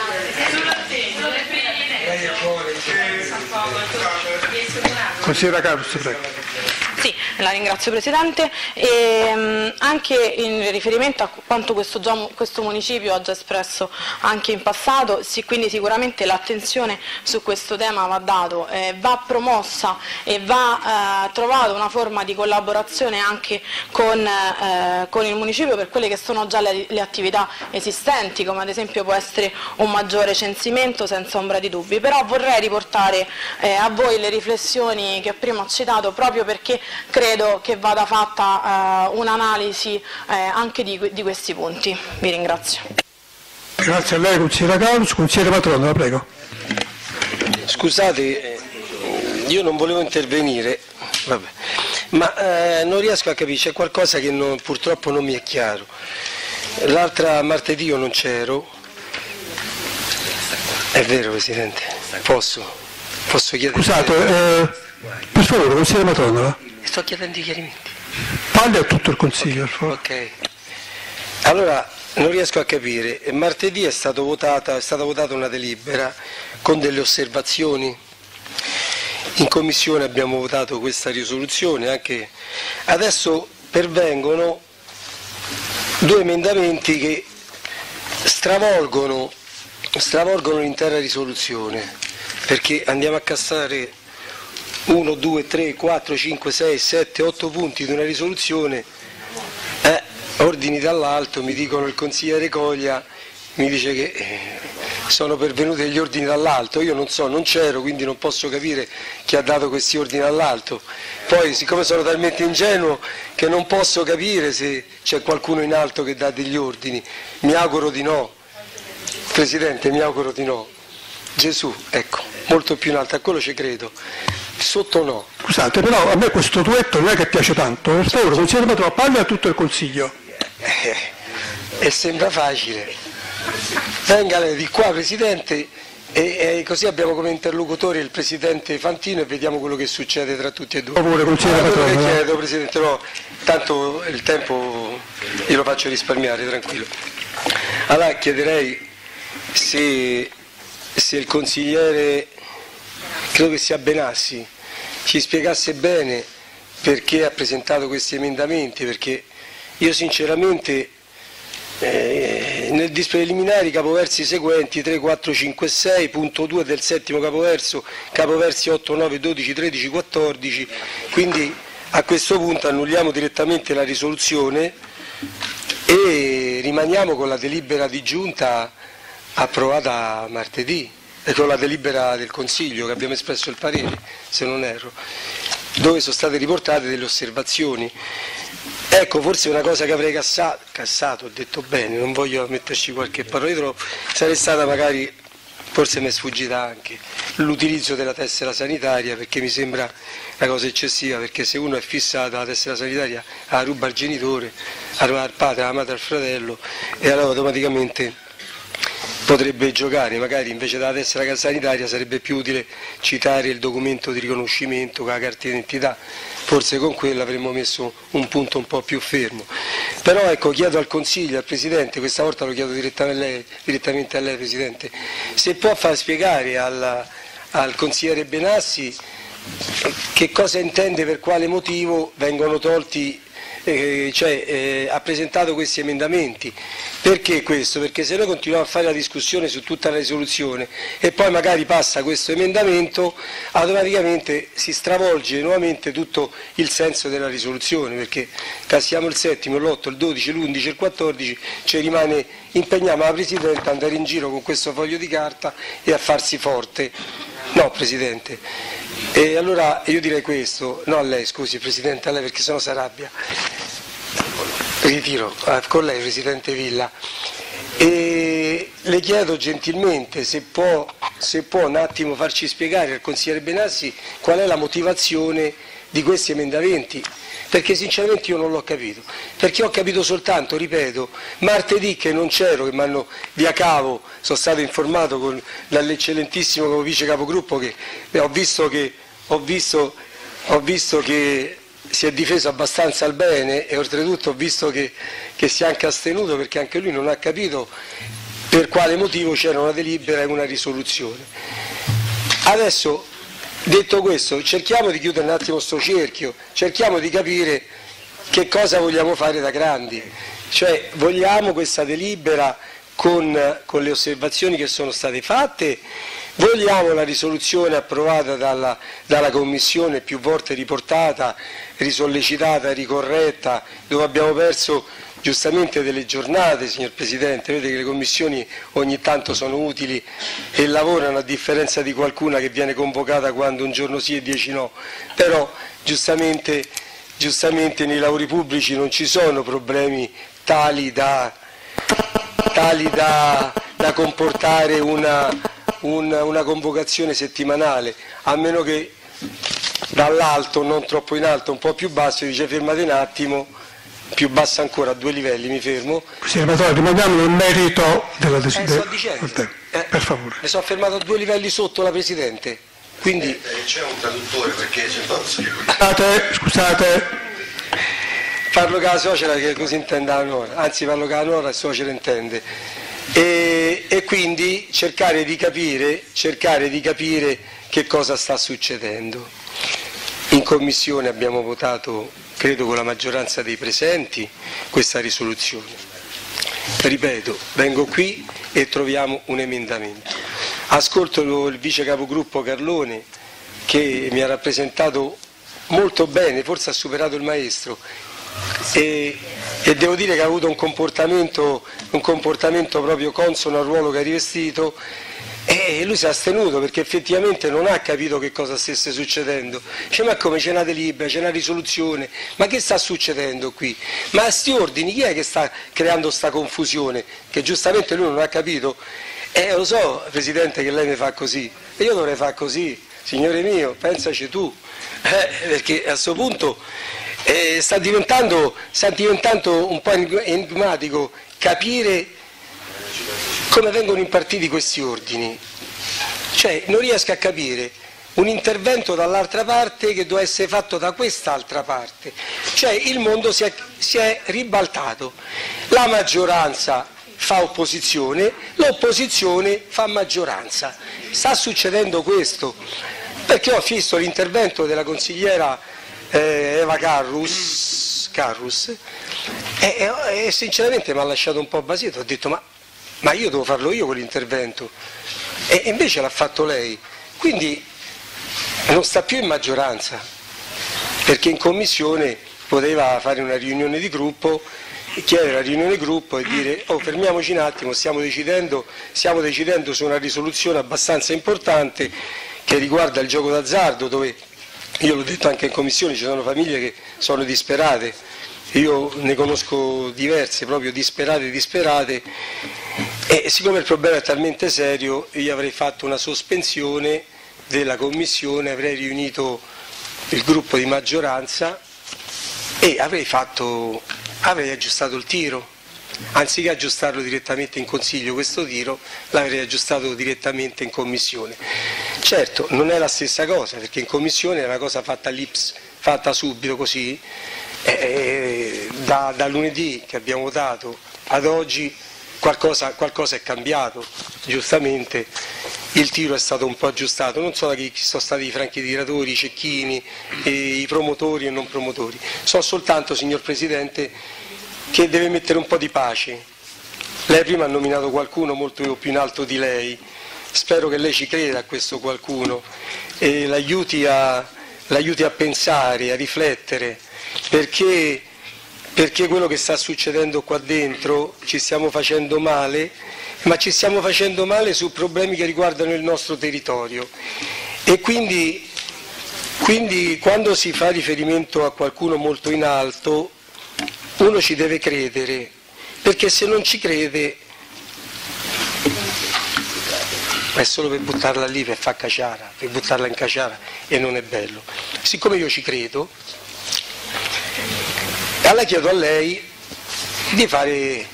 Consigliera Catus, prego. Sì, la ringrazio Presidente. E, anche in riferimento a quanto questo municipio ha già espresso anche in passato, quindi sicuramente l'attenzione su questo tema va dato, va promossa e va trovata una forma di collaborazione anche con il municipio per quelle che sono già le attività esistenti, come ad esempio può essere un maggiore censimento, senza ombra di dubbi. Però vorrei riportare a voi le riflessioni che prima ho citato, proprio perché credo che vada fatta un'analisi anche di questi punti. Vi ringrazio. Grazie a lei, consigliera Catus. Consigliere Matrona, la prego. Scusate, io non volevo intervenire, vabbè, ma non riesco a capire, c'è qualcosa che purtroppo non mi è chiaro. L'altra martedì io non c'ero, è vero Presidente, posso chiedere... Scusate, per favore, consigliere Matrona. Sto chiedendo i chiarimenti. Parli a tutto il Consiglio, per favore. Ok. Allora, non riesco a capire. Martedì è stata votata una delibera con delle osservazioni. In Commissione abbiamo votato questa risoluzione. Anche adesso pervengono due emendamenti che stravolgono l'intera risoluzione, perché andiamo a cassare 1, 2, 3, 4, 5, 6, 7, 8 punti di una risoluzione, ordini dall'alto, mi dicono il consigliere Coglia, mi dice che sono pervenuti degli ordini dall'alto, io non so, non c'ero, quindi non posso capire chi ha dato questi ordini dall'alto. Poi, siccome sono talmente ingenuo che non posso capire se c'è qualcuno in alto che dà degli ordini, mi auguro di no, Presidente, mi auguro di no. Gesù, ecco, molto più in alto, a quello ci credo. Sotto no. Scusate, però a me questo duetto non è che piace tanto. Per favore, consigliere Matrona, parli a tutto il Consiglio. E sembra facile. Venga lei di qua, Presidente, e così abbiamo come interlocutore il Presidente Fantino e vediamo quello che succede tra tutti e due. Per favore, consigliere Matrona. Quello che chiedo, Presidente, no, tanto il tempo io lo faccio risparmiare, tranquillo. Allora chiederei se il consigliere, credo che sia Benassi, ci spiegasse bene perché ha presentato questi emendamenti, perché io sinceramente nel preliminari capoversi seguenti 3, 4, 5, 6, punto 2 del settimo capoverso, capoversi 8, 9, 12, 13, 14, quindi a questo punto annulliamo direttamente la risoluzione e rimaniamo con la delibera di giunta approvata martedì, e con la delibera del Consiglio che abbiamo espresso il parere, se non erro, dove sono state riportate delle osservazioni. Ecco, forse una cosa che avrei cassato, ho detto bene, non voglio metterci qualche parola, sarei stata magari, forse mi è sfuggita anche, l'utilizzo della tessera sanitaria, perché mi sembra una cosa eccessiva, perché se uno è fissato la tessera sanitaria la ruba al genitore, la ruba al padre, la madre al fratello, e allora automaticamente potrebbe giocare, magari invece della tessera sanitaria sarebbe più utile citare il documento di riconoscimento con la carta d'identità, forse con quello avremmo messo un punto un po' più fermo. Però ecco, chiedo al Consiglio, al Presidente, questa volta lo chiedo direttamente a lei Presidente, se può far spiegare al consigliere Benassi che cosa intende, per quale motivo vengono tolti ha presentato questi emendamenti. Perché questo? Perché se noi continuiamo a fare la discussione su tutta la risoluzione e poi magari passa questo emendamento, automaticamente si stravolge nuovamente tutto il senso della risoluzione, perché cassiamo il 7, l'8, il 12, l'11, il 14, ci rimane, impegniamo la Presidente ad andare in giro con questo foglio di carta e a farsi forte. No, Presidente. E allora io direi questo, no a lei, scusi Presidente, a lei perché sennò si arrabbia. Ritiro, con lei Presidente Villa. E le chiedo gentilmente se può un attimo farci spiegare al consigliere Benassi qual è la motivazione di questi emendamenti, perché sinceramente io non l'ho capito, perché ho capito soltanto, ripeto, martedì che non c'ero, che mi hanno via cavo, sono stato informato dall'eccellentissimo vice capogruppo che ho visto che si è difeso abbastanza al bene e oltretutto ho visto che si è anche astenuto perché anche lui non ha capito per quale motivo c'era una delibera e una risoluzione. Adesso, detto questo, cerchiamo di chiudere un attimo sto cerchio, cerchiamo di capire che cosa vogliamo fare da grandi, cioè vogliamo questa delibera con le osservazioni che sono state fatte, vogliamo la risoluzione approvata dalla Commissione più volte riportata, risollecitata, ricorretta, dove abbiamo perso giustamente delle giornate, signor Presidente, vede che le commissioni ogni tanto sono utili e lavorano, a differenza di qualcuna che viene convocata quando un giorno sì e 10 no, però giustamente nei lavori pubblici non ci sono problemi tali da comportare una convocazione settimanale, a meno che dall'alto, non troppo in alto, un po' più basso, dice fermate un attimo, più bassa ancora, a 2 livelli, mi fermo. Senatore, rimaniamo nel merito della decisione. Sto dicendo, per favore. mi sono fermato a 2 livelli sotto la Presidente, quindi... c'è un traduttore perché se no... Scusate. Parlo con la suocera che così intende la nuora, anzi parlo con la nuora e la suocera intende. E quindi cercare di capire che cosa sta succedendo. In Commissione abbiamo votato, credo con la maggioranza dei presenti, questa risoluzione. Ripeto, vengo qui e troviamo un emendamento. Ascolto il vice capogruppo Carlone che mi ha rappresentato molto bene, forse ha superato il maestro e devo dire che ha avuto un comportamento proprio consono al ruolo che ha rivestito. E lui si è astenuto perché effettivamente non ha capito che cosa stesse succedendo. Dice, ma come, c'è una delibera, c'è una risoluzione, ma che sta succedendo qui? Ma a sti ordini chi è che sta creando sta confusione? Che giustamente lui non ha capito. Lo so, Presidente, che lei mi fa così, e io dovrei fare così, signore mio, pensaci tu, perché a questo punto sta diventando un po' enigmatico capire come vengono impartiti questi ordini, cioè non riesco a capire un intervento dall'altra parte che doveva essere fatto da quest'altra parte, cioè il mondo si è ribaltato, la maggioranza fa opposizione, l'opposizione fa maggioranza, sta succedendo questo, perché ho visto l'intervento della consigliera Eva Carrus e sinceramente mi ha lasciato un po' basito, ho detto ma io devo farlo io quell'intervento e invece l'ha fatto lei, quindi non sta più in maggioranza perché in commissione poteva fare una riunione di gruppo, chiedere la riunione di gruppo e dire fermiamoci un attimo, stiamo decidendo su una risoluzione abbastanza importante che riguarda il gioco d'azzardo, dove io l'ho detto anche in commissione, ci sono famiglie che sono disperate, io ne conosco diverse, proprio disperate, e siccome il problema è talmente serio io avrei fatto una sospensione della commissione, avrei riunito il gruppo di maggioranza e avrei aggiustato il tiro, anziché aggiustarlo direttamente in consiglio questo tiro, l'avrei aggiustato direttamente in commissione. Certo, non è la stessa cosa, perché in commissione è una cosa fatta subito così, da lunedì che abbiamo votato ad oggi qualcosa è cambiato, giustamente, il tiro è stato un po' aggiustato, non so chi sono stati i franchi tiratori, i cecchini, i promotori e non promotori, so soltanto, signor Presidente, che deve mettere un po' di pace. Lei prima ha nominato qualcuno molto più in alto di lei, spero che lei ci creda a questo qualcuno e l'aiuti a pensare, a riflettere, perché quello che sta succedendo qua dentro ci stiamo facendo male, ma ci stiamo facendo male su problemi che riguardano il nostro territorio e quindi quando si fa riferimento a qualcuno molto in alto uno ci deve credere, perché se non ci crede è solo per buttarla lì, per far caciara, per buttarla in caciara e non è bello. Siccome io ci credo, allora chiedo a lei di fare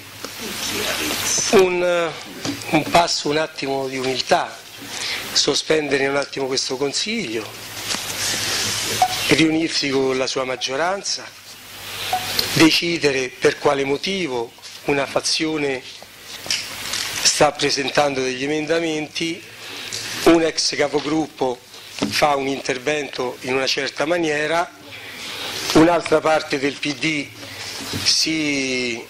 un passo, un attimo di umiltà, sospendere un attimo questo Consiglio, riunirsi con la sua maggioranza, decidere per quale motivo una fazione sta presentando degli emendamenti, un ex capogruppo fa un intervento in una certa maniera, un'altra parte del PD si...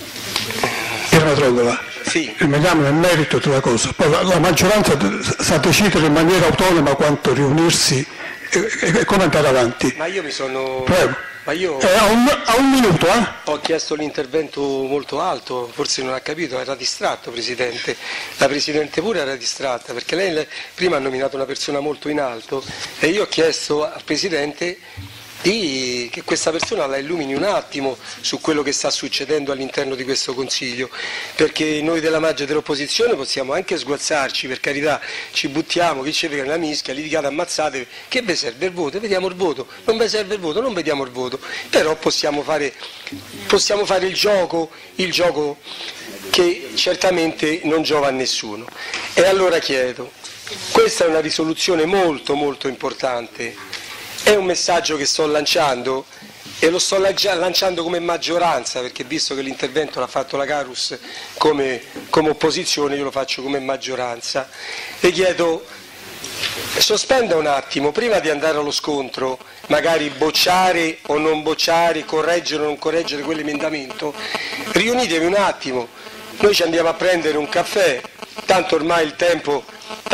Sì. Rimaniamo nel merito della cosa, poi la maggioranza sa decidere in maniera autonoma quanto riunirsi e come andare avanti. Ma io mi sono... Prego. Ma io a un minuto, ho chiesto l'intervento molto alto, forse non ha capito, era distratto Presidente, la Presidente pure era distratta, perché lei prima ha nominato una persona molto in alto e io ho chiesto al Presidente che questa persona la illumini un attimo su quello che sta succedendo all'interno di questo Consiglio, perché noi della maggioranza e dell'opposizione possiamo anche sguazzarci, per carità, ci buttiamo, chi ci frega nella mischia, litigate, ammazzate, che vi serve il voto? Vediamo il voto, non vi serve il voto, non vediamo il voto, però possiamo fare il gioco che certamente non giova a nessuno. E allora chiedo, questa è una risoluzione molto molto importante. È un messaggio che sto lanciando e lo sto lanciando come maggioranza, perché visto che l'intervento l'ha fatto la Carus come opposizione, io lo faccio come maggioranza. Le chiedo, sospenda un attimo, prima di andare allo scontro, magari bocciare o non bocciare, correggere o non correggere quell'emendamento, riunitevi un attimo, noi ci andiamo a prendere un caffè, tanto ormai il tempo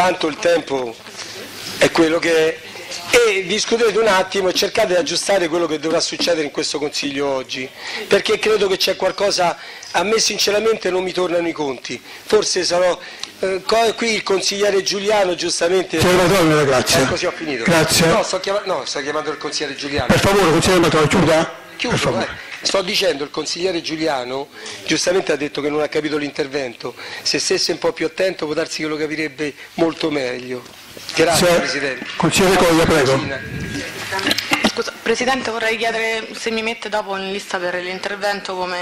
è quello che è, e discutete un attimo e cercate di aggiustare quello che dovrà succedere in questo Consiglio oggi, perché credo che c'è qualcosa, a me sinceramente non mi tornano i conti, forse sarò qui il consigliere Giuliano giustamente... Grazie. Così ho finito. Grazie. No, sto chiamando il consigliere Giuliano. Per favore, consigliere Matrona, chiuda. Sto dicendo, il consigliere Giuliano giustamente ha detto che non ha capito l'intervento, se stesse un po' più attento può darsi che lo capirebbe molto meglio. Grazie Presidente. Consigliere Coglia, prego. Scusa, Presidente, vorrei chiedere se mi mette dopo in lista per l'intervento come...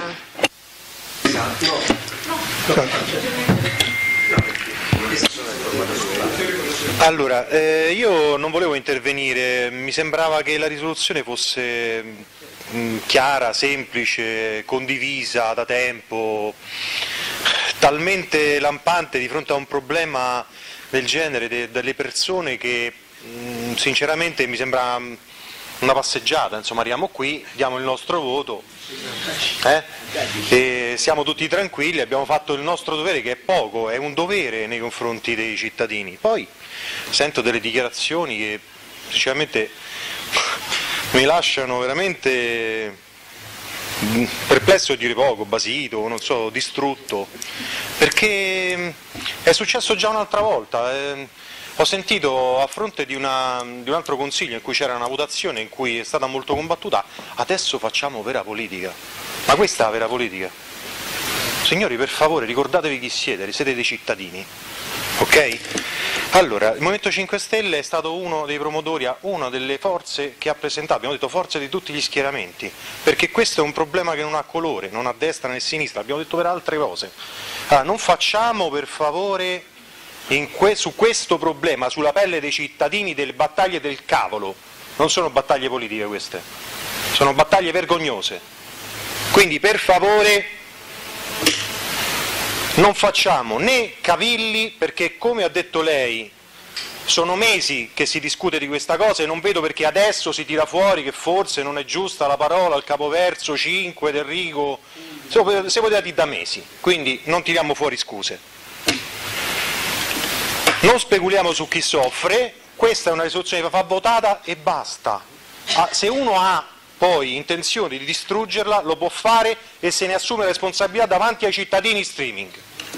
Allora, io non volevo intervenire, mi sembrava che la risoluzione fosse chiara, semplice, condivisa da tempo, talmente lampante di fronte a un problema del genere, delle persone, che sinceramente mi sembra una passeggiata, insomma arriviamo qui, diamo il nostro voto e siamo tutti tranquilli, abbiamo fatto il nostro dovere, che è poco, è un dovere nei confronti dei cittadini. Poi sento delle dichiarazioni che sinceramente mi lasciano veramente perplesso, a dire poco, basito, non so, distrutto, perché è successo già un'altra volta. Ho sentito, a fronte di un altro consiglio in cui c'era una votazione in cui è stata molto combattuta, adesso facciamo vera politica. Ma questa è la vera politica? Signori, per favore, ricordatevi chi siete dei cittadini, ok? Allora, il Movimento 5 Stelle è stato uno dei promotori, una delle forze che ha presentato, abbiamo detto forze di tutti gli schieramenti, perché questo è un problema che non ha colore, non ha destra né sinistra, abbiamo detto per altre cose. Allora, non facciamo per favore su questo problema, sulla pelle dei cittadini, delle battaglie del cavolo. Non sono battaglie politiche queste, sono battaglie vergognose. Quindi per favore non facciamo né cavilli, perché come ha detto lei sono mesi che si discute di questa cosa e non vedo perché adesso si tira fuori che forse non è giusta la parola, il capoverso 5 del Rigo, si poteva dire da mesi, quindi non tiriamo fuori scuse. Non speculiamo su chi soffre, questa è una risoluzione che va votata e basta. Se uno ha poi intenzione di distruggerla lo può fare e se ne assume la responsabilità davanti ai cittadini streaming.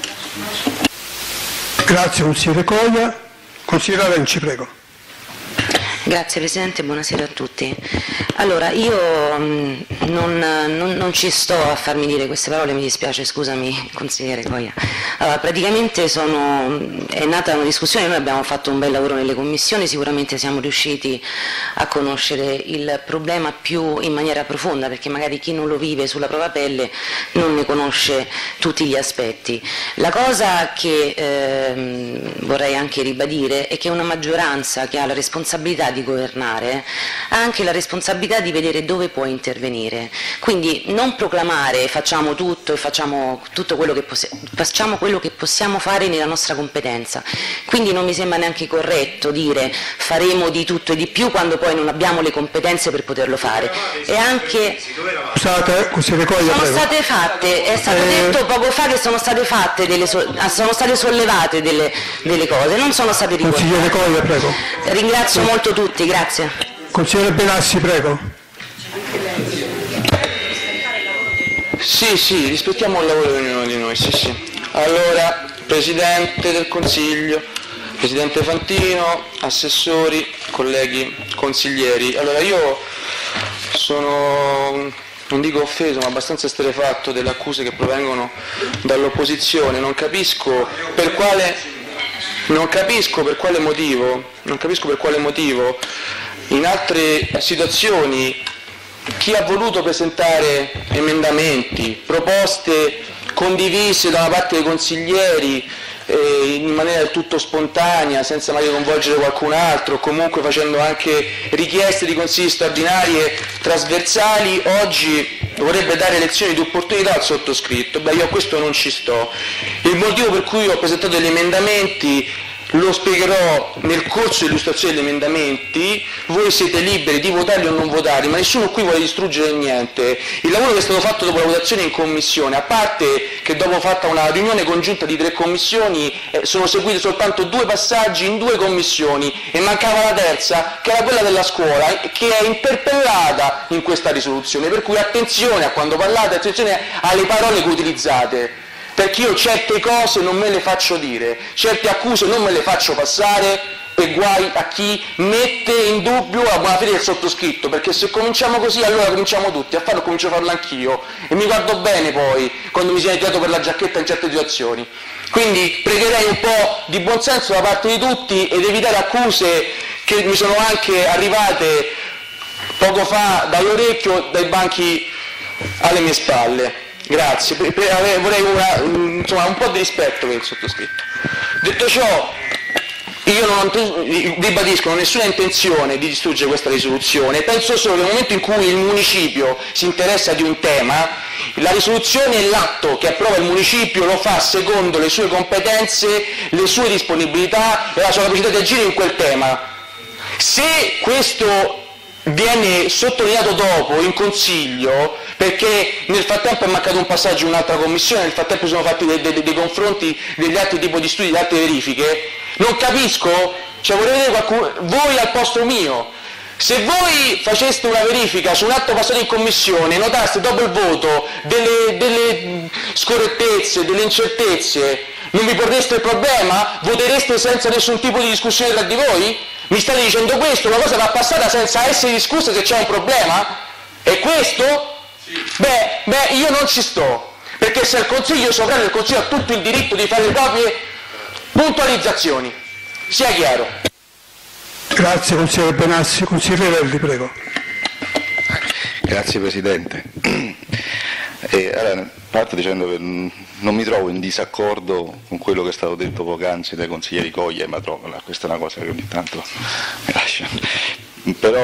Grazie consigliere Coglia. Consigliere Renci, prego. Grazie Presidente, buonasera a tutti. Allora, io non ci sto a farmi dire queste parole, mi dispiace, scusami consigliere Coia. Allora, praticamente è nata una discussione, noi abbiamo fatto un bel lavoro nelle commissioni, sicuramente siamo riusciti a conoscere il problema più in maniera profonda, perché magari chi non lo vive sulla propria pelle non ne conosce tutti gli aspetti. La cosa che vorrei anche ribadire è che una maggioranza che ha la responsabilità di governare ha anche la responsabilità di vedere dove può intervenire, quindi non proclamare facciamo tutto e facciamo tutto quello che possiamo fare nella nostra competenza, quindi non mi sembra neanche corretto dire faremo di tutto e di più quando poi non abbiamo le competenze per poterlo fare. E anche sono state fatte, è stato detto poco fa che sono state sollevate delle cose, non sono state ricordate. Ringrazio molto tutti. Grazie. Consigliere Benassi, prego. Sì, rispettiamo il lavoro di ognuno di noi, sì. Allora, Presidente del Consiglio, Presidente Fantino, assessori, colleghi consiglieri. Allora, io sono, non dico offeso, ma abbastanza esterrefatto delle accuse che provengono dall'opposizione. Non capisco per quale motivo in altre situazioni chi ha voluto presentare emendamenti, proposte condivise da una parte dei consiglieri in maniera del tutto spontanea, senza mai coinvolgere qualcun altro, comunque facendo anche richieste di consigli straordinari e trasversali, oggi vorrebbe dare lezioni di opportunità al sottoscritto. Io a questo non ci sto. Il motivo per cui ho presentato degli emendamenti lo spiegherò nel corso dell'illustrazione degli emendamenti, voi siete liberi di votarli o non votarli, ma nessuno qui vuole distruggere niente. Il lavoro che è stato fatto dopo la votazione in commissione, a parte che dopo fatta una riunione congiunta di 3 commissioni sono seguiti soltanto 2 passaggi in 2 commissioni e mancava la terza, che era quella della scuola, che è interpellata in questa risoluzione, per cui attenzione a quando parlate, attenzione alle parole che utilizzate, perché io certe cose non me le faccio dire, certe accuse non me le faccio passare e guai a chi mette in dubbio la buona fede del sottoscritto, perché se cominciamo così allora cominciamo tutti a farlo, comincio a farlo anch'io e mi guardo bene poi quando mi viene tirato per la giacchetta in certe situazioni. Quindi pregherei un po' di buonsenso da parte di tutti ed evitare accuse che mi sono anche arrivate poco fa dall'orecchio, dai banchi alle mie spalle. Grazie, vorrei un po' di rispetto per il sottoscritto. Detto ciò, io ribadisco, non ho nessuna intenzione di distruggere questa risoluzione, penso solo che nel momento in cui il municipio si interessa di un tema, la risoluzione e l'atto che approva il municipio lo fa secondo le sue competenze, le sue disponibilità e la sua capacità di agire in quel tema. Se questo viene sottolineato dopo in Consiglio, perché nel frattempo è mancato un passaggio in un'altra commissione, nel frattempo sono fatti dei confronti degli altri tipi di studi, delle altre verifiche, non capisco, vorrei vedere voi al posto mio, se voi faceste una verifica su un atto passato in commissione, notaste dopo il voto delle scorrettezze, delle incertezze, non vi porreste il problema? Votereste senza nessun tipo di discussione tra di voi? Mi state dicendo questo? Una cosa va passata senza essere discussa se c'è un problema? È questo? Beh, io non ci sto, perché se il Consiglio sovrano, il Consiglio ha tutto il diritto di fare le proprie puntualizzazioni, sia chiaro. Grazie consigliere Benassi. Consigliere Verdi, prego. Grazie Presidente. Allora, parto dicendo che non mi trovo in disaccordo con quello che è stato detto poc'anzi dai consiglieri Coglia e Matronola, questa è una cosa che ogni tanto mi lascia. Però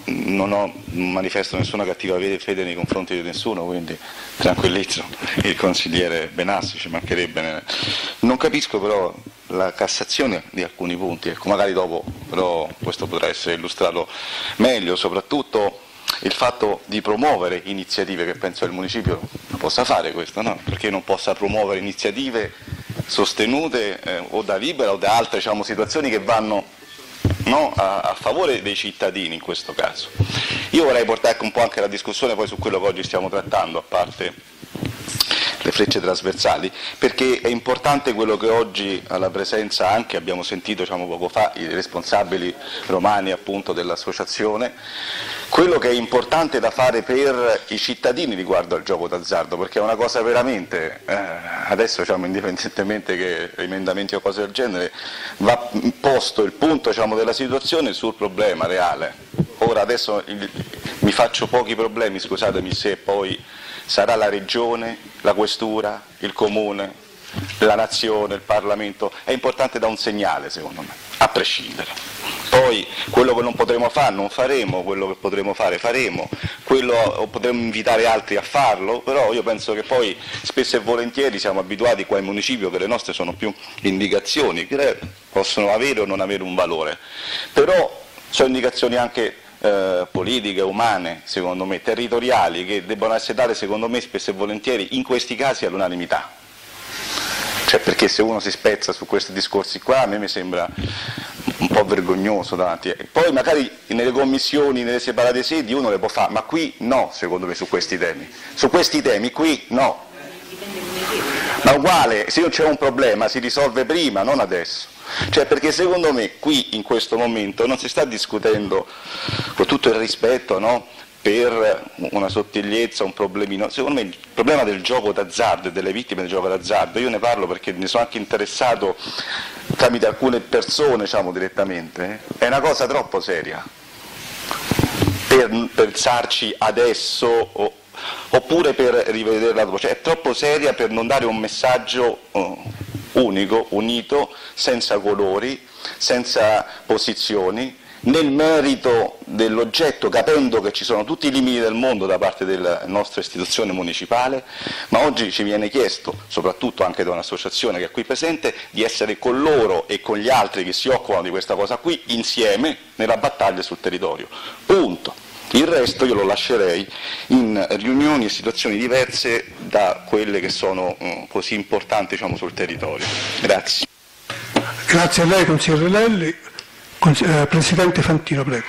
non manifesto nessuna cattiva fede nei confronti di nessuno, quindi tranquillizzo il consigliere Benassi, ci mancherebbe. Non capisco però la Cassazione di alcuni punti, ecco, magari dopo però questo potrà essere illustrato meglio, soprattutto il fatto di promuovere iniziative, che penso il municipio possa fare questo, no? Perché non possa promuovere iniziative sostenute o da Libera o da altre, diciamo, situazioni che vanno, no, a favore dei cittadini in questo caso. Io vorrei portare un po' anche la discussione poi su quello che oggi stiamo trattando, a parte le frecce trasversali, perché è importante quello che oggi alla presenza anche abbiamo sentito, diciamo, poco fa i responsabili romani appunto dell'associazione, quello che è importante da fare per i cittadini riguardo al gioco d'azzardo, perché è una cosa veramente, adesso, diciamo, indipendentemente che emendamenti o cose del genere, va posto il punto, diciamo, della situazione sul problema reale. Ora adesso mi faccio pochi problemi, scusatemi, se poi sarà la Regione, la Questura, il Comune, la Nazione, il Parlamento, è importante dare un segnale, secondo me, a prescindere. Poi quello che non potremo fare non faremo, quello che potremo fare faremo, quello potremo invitare altri a farlo, però io penso che poi spesso e volentieri siamo abituati qua in municipio che le nostre sono più indicazioni, che possono avere o non avere un valore, però sono indicazioni anche politiche, umane, secondo me, territoriali, che debbono essere date, secondo me, spesso e volentieri in questi casi all'unanimità. Cioè, perché se uno si spezza su questi discorsi qua, a me mi sembra un po' vergognoso davanti. E poi magari nelle commissioni, nelle separate sedi uno le può fare, ma qui no, secondo me, su questi temi. Su questi temi qui no. Ma uguale, se non c'è un problema si risolve prima, non adesso. Cioè, perché secondo me qui in questo momento non si sta discutendo, con tutto il rispetto, no, per una sottigliezza, un problemino. Secondo me il problema del gioco d'azzardo e delle vittime del gioco d'azzardo, io ne parlo perché ne sono anche interessato tramite alcune persone, diciamo, direttamente, è una cosa troppo seria per pensarci adesso oppure per rivederla dopo, cioè è troppo seria per non dare un messaggio unico, unito, senza colori, senza posizioni, nel merito dell'oggetto, capendo che ci sono tutti i limiti del mondo da parte della nostra istituzione municipale, ma oggi ci viene chiesto, soprattutto anche da un'associazione che è qui presente, di essere con loro e con gli altri che si occupano di questa cosa qui, insieme, nella battaglia sul territorio. Punto. Il resto io lo lascerei in riunioni e situazioni diverse da quelle che sono così importanti, diciamo, sul territorio. Grazie. Grazie a lei, consigliere Lelli. Presidente Fantino, prego.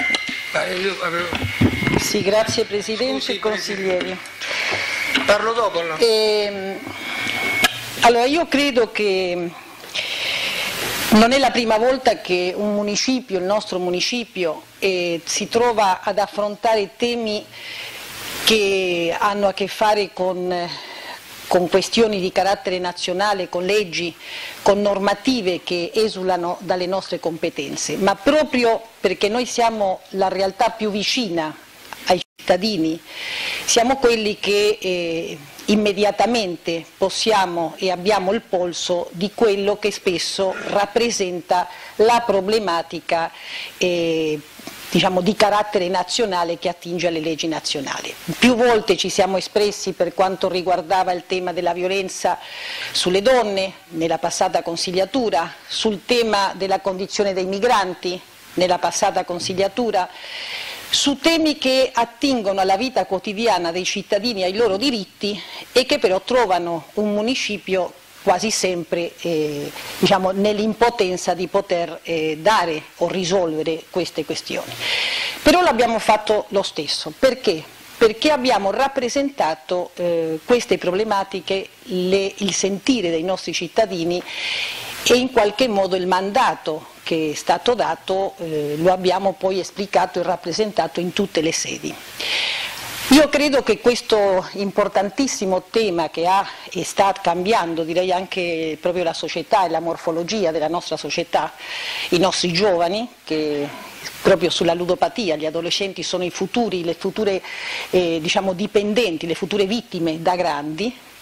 Sì, grazie Presidente e consiglieri. Parlo dopo. No? Allora, io credo che non è la prima volta che un municipio, il nostro municipio, si trova ad affrontare temi che hanno a che fare con questioni di carattere nazionale, con leggi, con normative che esulano dalle nostre competenze, ma proprio perché noi siamo la realtà più vicina ai cittadini, siamo quelli che immediatamente possiamo e abbiamo il polso di quello che spesso rappresenta la problematica diciamo, di carattere nazionale che attinge alle leggi nazionali. Più volte ci siamo espressi per quanto riguardava il tema della violenza sulle donne nella passata consigliatura, sul tema della condizione dei migranti nella passata consigliatura, su temi che attingono alla vita quotidiana dei cittadini e ai loro diritti e che però trovano un municipio quasi sempre diciamo, nell'impotenza di poter dare o risolvere queste questioni. Però l'abbiamo fatto lo stesso. Perché? Perché abbiamo rappresentato queste problematiche, il sentire dei nostri cittadini e in qualche modo il mandato che è stato dato lo abbiamo poi esplicato e rappresentato in tutte le sedi. Io credo che questo importantissimo tema che ha e sta cambiando, direi anche proprio la società e la morfologia della nostra società, i nostri giovani, che proprio sulla ludopatia, gli adolescenti sono i futuri, le future diciamo, dipendenti, le future vittime da grandi,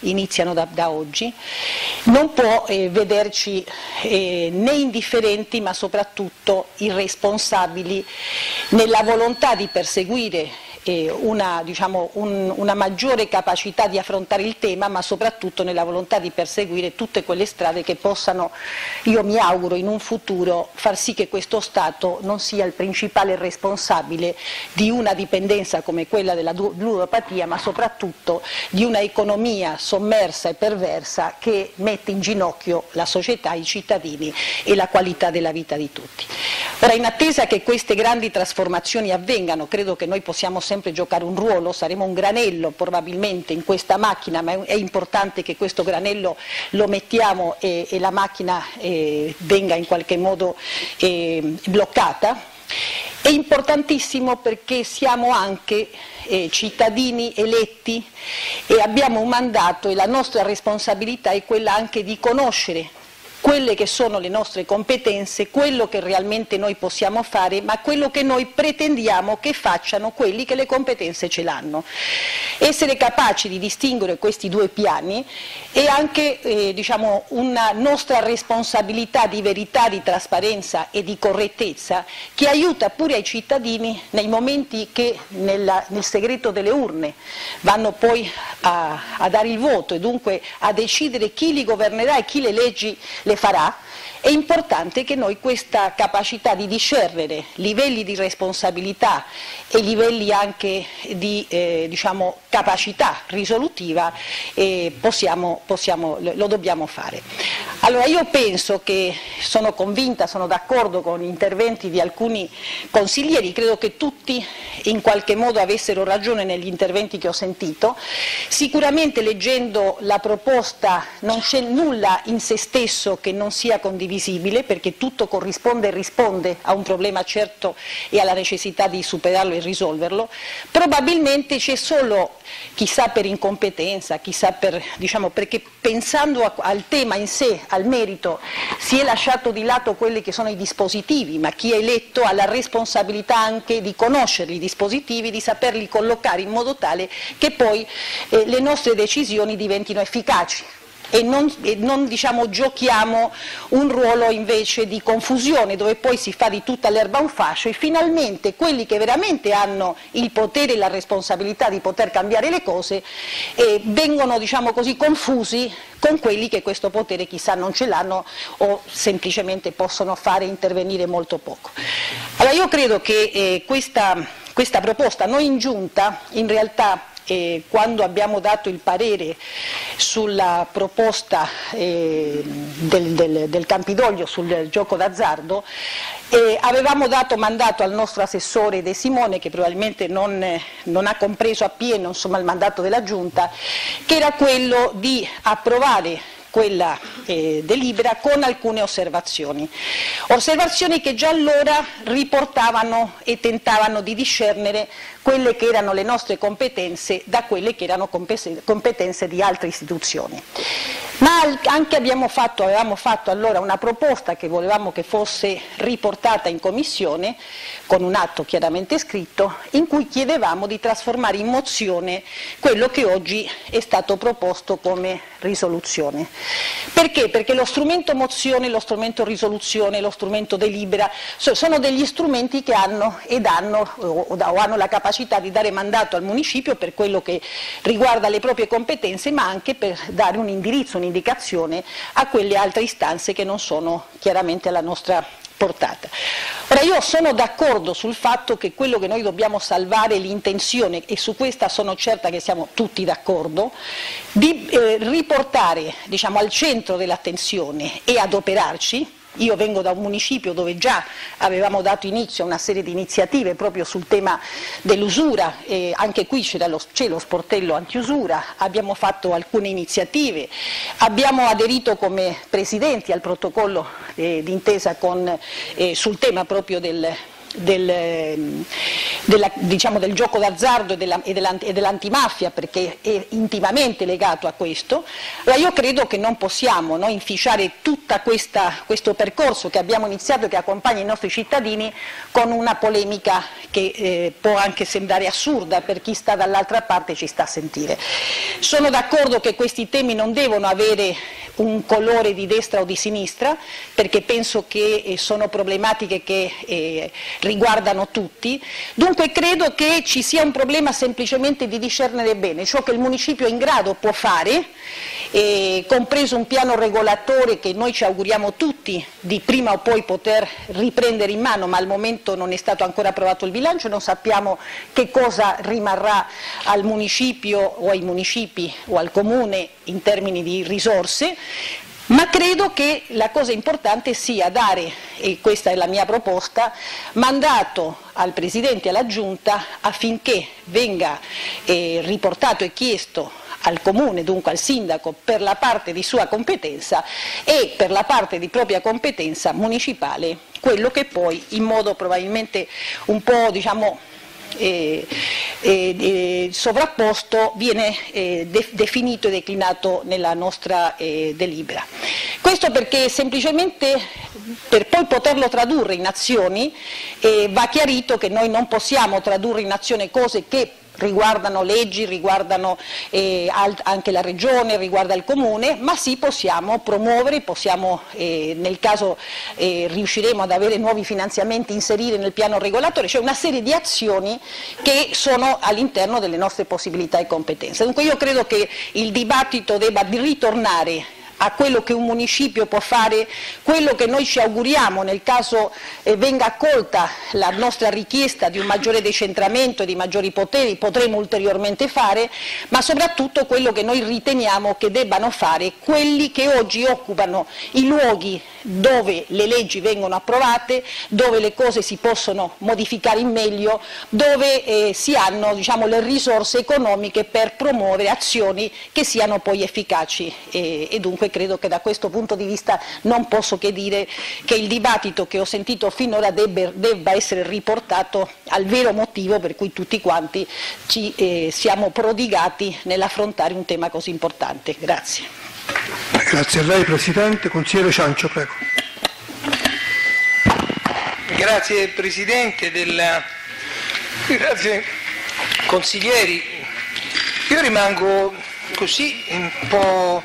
iniziano da oggi, non può vederci né indifferenti ma soprattutto irresponsabili nella volontà di perseguire una maggiore capacità di affrontare il tema, ma soprattutto nella volontà di perseguire tutte quelle strade che possano, io mi auguro in un futuro, far sì che questo Stato non sia il principale responsabile di una dipendenza come quella della ludopatia, ma soprattutto di una economia sommersa e perversa che mette in ginocchio la società, i cittadini e la qualità della vita di tutti. Ora, in attesa che queste grandi trasformazioni avvengano, credo che noi possiamo sempre giocare un ruolo, saremo un granello probabilmente in questa macchina, ma è importante che questo granello lo mettiamo e la macchina venga in qualche modo bloccata. È importantissimo perché siamo anche cittadini eletti e abbiamo un mandato e la nostra responsabilità è quella anche di conoscere quelle che sono le nostre competenze, quello che realmente noi possiamo fare, ma quello che noi pretendiamo che facciano quelli che le competenze ce l'hanno. Essere capaci di distinguere questi due piani è anche una nostra responsabilità di verità, di trasparenza e di correttezza che aiuta pure ai cittadini nei momenti che nel segreto delle urne vanno poi a dare il voto e dunque a decidere chi li governerà e chi le leggi le farà. È importante che noi questa capacità di discernere livelli di responsabilità e livelli anche di capacità risolutiva lo dobbiamo fare. Allora io penso che sono convinta, sono d'accordo con gli interventi di alcuni consiglieri, credo che tutti in qualche modo avessero ragione negli interventi che ho sentito. Sicuramente leggendo la proposta non c'è nulla in se stesso che non sia condivisibile, perché tutto corrisponde e risponde a un problema certo e alla necessità di superarlo e risolverlo. Probabilmente c'è solo, chissà per incompetenza, chissà perché pensando al tema in sé, al merito, si è lasciato di lato quelli che sono i dispositivi, ma chi è eletto ha la responsabilità anche di conoscerli i dispositivi, di saperli collocare in modo tale che poi le nostre decisioni diventino efficaci. E non giochiamo un ruolo invece di confusione dove poi si fa di tutta l'erba un fascio e finalmente quelli che veramente hanno il potere e la responsabilità di poter cambiare le cose vengono confusi con quelli che questo potere chissà non ce l'hanno o semplicemente possono fare intervenire molto poco. Allora io credo che questa proposta, noi in Giunta in realtà quando abbiamo dato il parere sulla proposta del Campidoglio sul gioco d'azzardo, avevamo dato mandato al nostro assessore De Simone, che probabilmente non ha compreso appieno il mandato della Giunta, che era quello di approvare quella delibera con alcune osservazioni che già allora riportavano e tentavano di discernere quelle che erano le nostre competenze da quelle che erano competenze di altre istituzioni. Ma anche avevamo fatto allora una proposta che volevamo che fosse riportata in commissione con un atto chiaramente scritto in cui chiedevamo di trasformare in mozione quello che oggi è stato proposto come risoluzione. Perché? Perché lo strumento mozione, lo strumento risoluzione, lo strumento delibera sono degli strumenti che hanno la capacità di dare mandato al municipio per quello che riguarda le proprie competenze, ma anche per dare un indirizzo, un'indicazione a quelle altre istanze che non sono chiaramente alla nostra portata. Ora io sono d'accordo sul fatto che quello che noi dobbiamo salvare è l'intenzione, e su questa sono certa che siamo tutti d'accordo, di riportare al centro dell'attenzione e adoperarci. Io vengo da un municipio dove già avevamo dato inizio a una serie di iniziative proprio sul tema dell'usura, e anche qui c'è lo sportello antiusura, abbiamo fatto alcune iniziative, abbiamo aderito come presidenti al protocollo d'intesa sul tema proprio diciamo, del gioco d'azzardo e dell'antimafia, perché è intimamente legato a questo. Allora io credo che non possiamo inficiare tutto questo percorso che abbiamo iniziato e che accompagna i nostri cittadini con una polemica che può anche sembrare assurda per chi sta dall'altra parte e ci sta a sentire. Sono d'accordo che questi temi non devono avere un colore di destra o di sinistra, perché penso che sono problematiche che riguardano tutti. Dunque credo che ci sia un problema semplicemente di discernere bene ciò che il municipio è in grado può fare, compreso un piano regolatore che noi ci auguriamo tutti di prima o poi poter riprendere in mano, ma al momento non è stato ancora approvato il bilancio, non sappiamo che cosa rimarrà al municipio o ai municipi o al comune in termini di risorse. Ma credo che la cosa importante sia dare, e questa è la mia proposta, mandato al Presidente e alla Giunta affinché venga riportato e chiesto al Comune, dunque al Sindaco, per la parte di sua competenza e per la parte di propria competenza municipale, quello che poi in modo probabilmente un po' sovrapposto viene definito e declinato nella nostra delibera. Questo perché semplicemente per poi poterlo tradurre in azioni va chiarito che noi non possiamo tradurre in azione cose che riguardano leggi, riguardano anche la regione, riguarda il comune, ma sì possiamo promuovere, possiamo nel caso riusciremo ad avere nuovi finanziamenti, inserire nel piano regolatore, cioè una serie di azioni che sono all'interno delle nostre possibilità e competenze. Dunque io credo che il dibattito debba ritornare a quello che un municipio può fare, quello che noi ci auguriamo nel caso venga accolta la nostra richiesta di un maggiore decentramento e di maggiori poteri, potremo ulteriormente fare, ma soprattutto quello che noi riteniamo che debbano fare quelli che oggi occupano i luoghi dove le leggi vengono approvate, dove le cose si possono modificare in meglio, dove si hanno le risorse economiche per promuovere azioni che siano poi efficaci e dunque credo che da questo punto di vista non posso che dire che il dibattito che ho sentito finora debba essere riportato al vero motivo per cui tutti quanti ci siamo prodigati nell'affrontare un tema così importante. Grazie. Grazie a lei Presidente. Consigliere Ciancio, prego. Grazie Presidente, grazie consiglieri. Io rimango così un po'.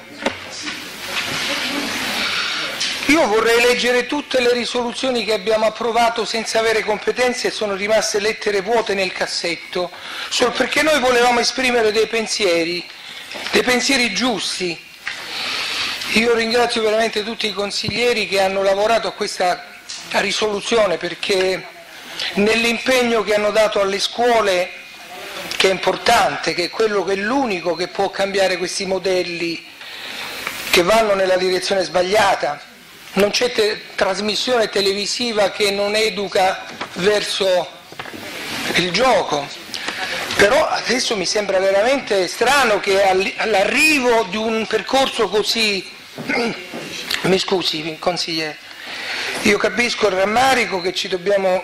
Io vorrei leggere tutte le risoluzioni che abbiamo approvato senza avere competenze e sono rimaste lettere vuote nel cassetto, solo perché noi volevamo esprimere dei pensieri giusti. Io ringrazio veramente tutti i consiglieri che hanno lavorato a questa risoluzione, perché nell'impegno che hanno dato alle scuole, che è importante, che è l'unico che può cambiare questi modelli che vanno nella direzione sbagliata. Non c'è trasmissione televisiva che non educa verso il gioco, però adesso mi sembra veramente strano che all'arrivo di un percorso così, mi scusi consigliere, io capisco il rammarico che ci dobbiamo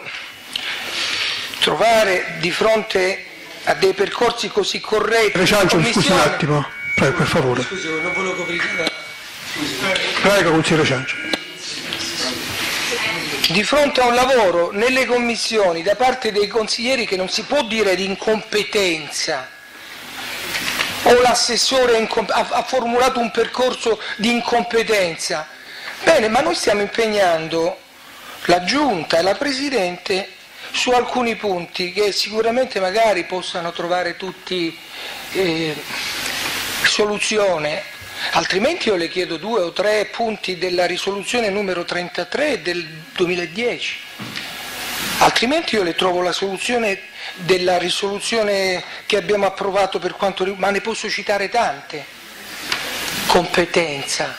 trovare di fronte a dei percorsi così corretti. Ciancio, scusi un attimo, prego, per favore. Scusi, non volevo coprire. Prego, consigliere Ciancio. Di fronte a un lavoro nelle commissioni da parte dei consiglieri che non si può dire di incompetenza, o l'assessore ha formulato un percorso di incompetenza, bene, ma noi stiamo impegnando la Giunta e la Presidente su alcuni punti che sicuramente magari possano trovare tutti soluzione. Altrimenti io le chiedo 2 o 3 punti della risoluzione numero 33 del 2010, altrimenti io le trovo la soluzione della risoluzione che abbiamo approvato per quanto riguarda, ma ne posso citare tante. Competenza.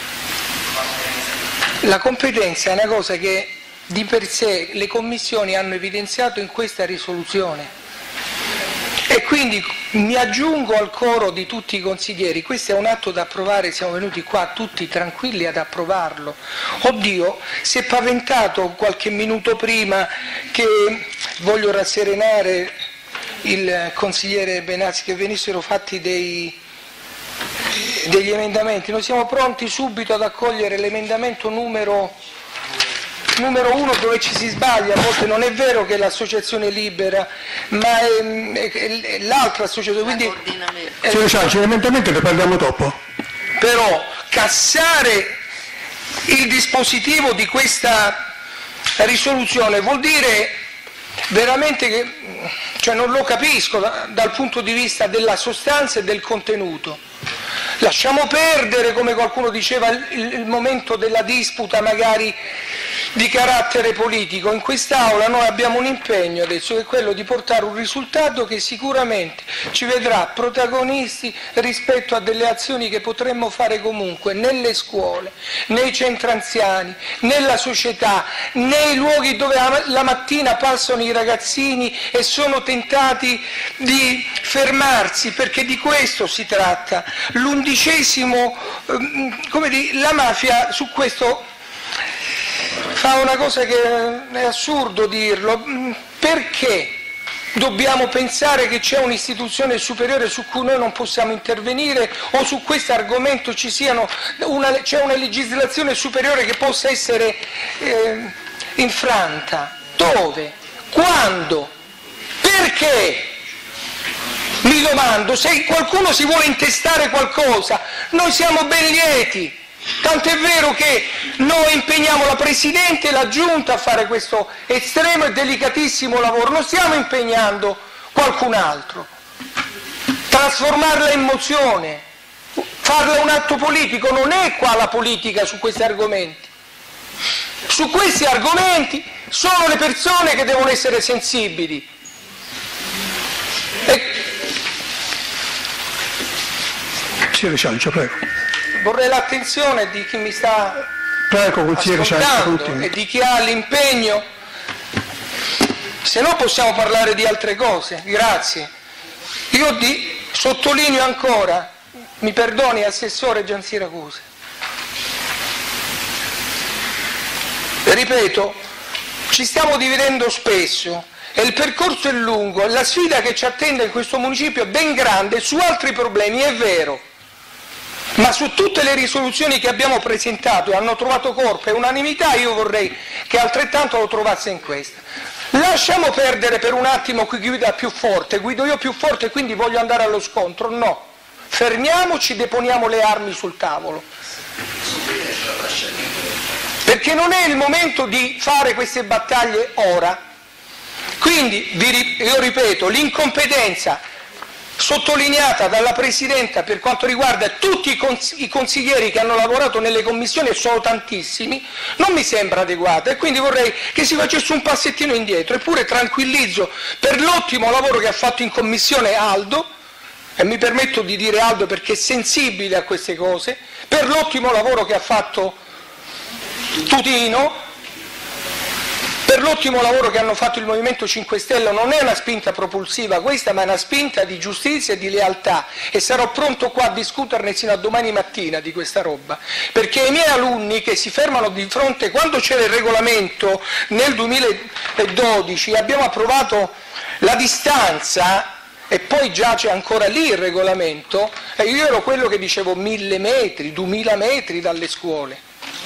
La competenza è una cosa che di per sé le commissioni hanno evidenziato in questa risoluzione e quindi mi aggiungo al coro di tutti i consiglieri, questo è un atto da approvare, siamo venuti qua tutti tranquilli ad approvarlo. Oddio, si è paventato qualche minuto prima che, voglio rasserenare il consigliere Benassi, che venissero fatti degli emendamenti. Noi siamo pronti subito ad accogliere l'emendamento numero 1 dove ci si sbaglia, a volte non è vero che è l'associazione libera, ma è l'altra associazione. Quindi, l'emendamento ne parliamo dopo. Però cassare il dispositivo di questa risoluzione vuol dire veramente che, cioè non lo capisco dal punto di vista della sostanza e del contenuto. Lasciamo perdere, come qualcuno diceva, il momento della disputa magari di carattere politico. In quest'Aula noi abbiamo un impegno adesso, che è quello di portare un risultato che sicuramente ci vedrà protagonisti rispetto a delle azioni che potremmo fare comunque nelle scuole, nei centri anziani, nella società, nei luoghi dove la mattina passano i ragazzini e sono tentati di fermarsi, perché di questo si tratta. La mafia su questo fa una cosa che è assurdo dirlo. Perché dobbiamo pensare che c'è un'istituzione superiore su cui noi non possiamo intervenire, o su questo argomento c'è una legislazione superiore che possa essere infranta? Dove? Quando? Perché? Mi domando, se qualcuno si vuole intestare qualcosa, noi siamo ben lieti. Tant'è vero che noi impegniamo la Presidente e la Giunta a fare questo estremo e delicatissimo lavoro, non stiamo impegnando qualcun altro. Trasformarla in mozione, farla un atto politico, non è qua la politica su questi argomenti. Su questi argomenti sono le persone che devono essere sensibili. Prego. Vorrei l'attenzione di chi mi sta ascoltando e di chi ha l'impegno, se no possiamo parlare di altre cose. Grazie. Io sottolineo ancora, mi perdoni Assessore Giansiracusa, ripeto, ci stiamo dividendo spesso e il percorso è lungo e la sfida che ci attende in questo municipio è ben grande su altri problemi, è vero. Ma su tutte le risoluzioni che abbiamo presentato e hanno trovato corpo e unanimità, io vorrei che altrettanto lo trovasse in questa. Lasciamo perdere per un attimo chi guida più forte, guido io più forte e quindi voglio andare allo scontro. No, fermiamoci, deponiamo le armi sul tavolo. Perché non è il momento di fare queste battaglie ora. Quindi, io ripeto, l'incompetenza sottolineata dalla Presidenta per quanto riguarda tutti i consiglieri che hanno lavorato nelle commissioni, e sono tantissimi, non mi sembra adeguata e quindi vorrei che si facesse un passettino indietro. Eppure tranquillizzo per l'ottimo lavoro che ha fatto in commissione Aldo, e mi permetto di dire Aldo perché è sensibile a queste cose, per l'ottimo lavoro che ha fatto Tutino, per l'ottimo lavoro che hanno fatto il Movimento 5 Stelle. Non è una spinta propulsiva questa, ma è una spinta di giustizia e di lealtà, e sarò pronto qua a discuterne sino a domani mattina di questa roba, perché i miei alunni che si fermano di fronte, quando c'era il regolamento nel 2012 abbiamo approvato la distanza e poi giace ancora lì il regolamento, e io ero quello che dicevo 1000 metri, 2000 metri dalle scuole.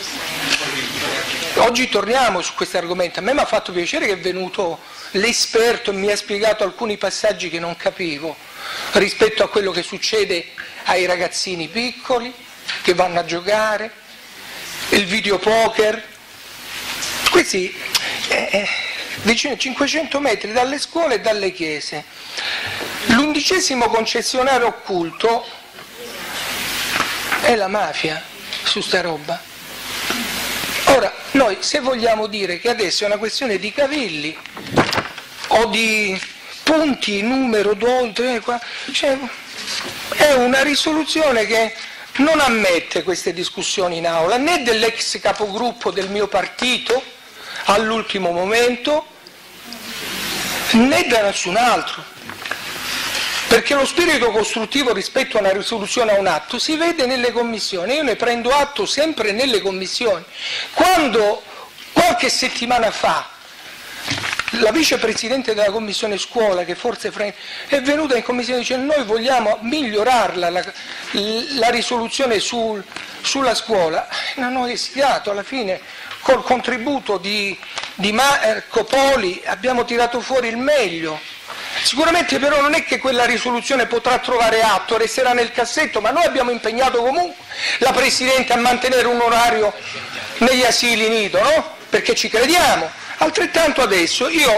Oggi torniamo su questo argomento. A me mi ha fatto piacere che è venuto l'esperto e mi ha spiegato alcuni passaggi che non capivo rispetto a quello che succede ai ragazzini piccoli che vanno a giocare, il videopoker. Questi vicino a 500 metri dalle scuole e dalle chiese. L'11° concessionario occulto è la mafia su sta roba. Ora, noi se vogliamo dire che adesso è una questione di cavilli o di punti, numero 2, 3, 4, cioè, è una risoluzione che non ammette queste discussioni in aula, né dell'ex capogruppo del mio partito all'ultimo momento, né da nessun altro. perché lo spirito costruttivo rispetto a una risoluzione, a un atto, si vede nelle commissioni. Io ne prendo atto sempre nelle commissioni. Quando qualche settimana fa la vicepresidente della commissione scuola, che forse è venuta in commissione e dice: noi vogliamo migliorarla la risoluzione sulla scuola, non ho esitato, alla fine col contributo di Marco Poli abbiamo tirato fuori il meglio. Sicuramente però non è che quella risoluzione potrà trovare atto, resterà nel cassetto, ma noi abbiamo impegnato comunque la Presidente a mantenere un orario negli asili nido, no? Perché ci crediamo. Altrettanto adesso, io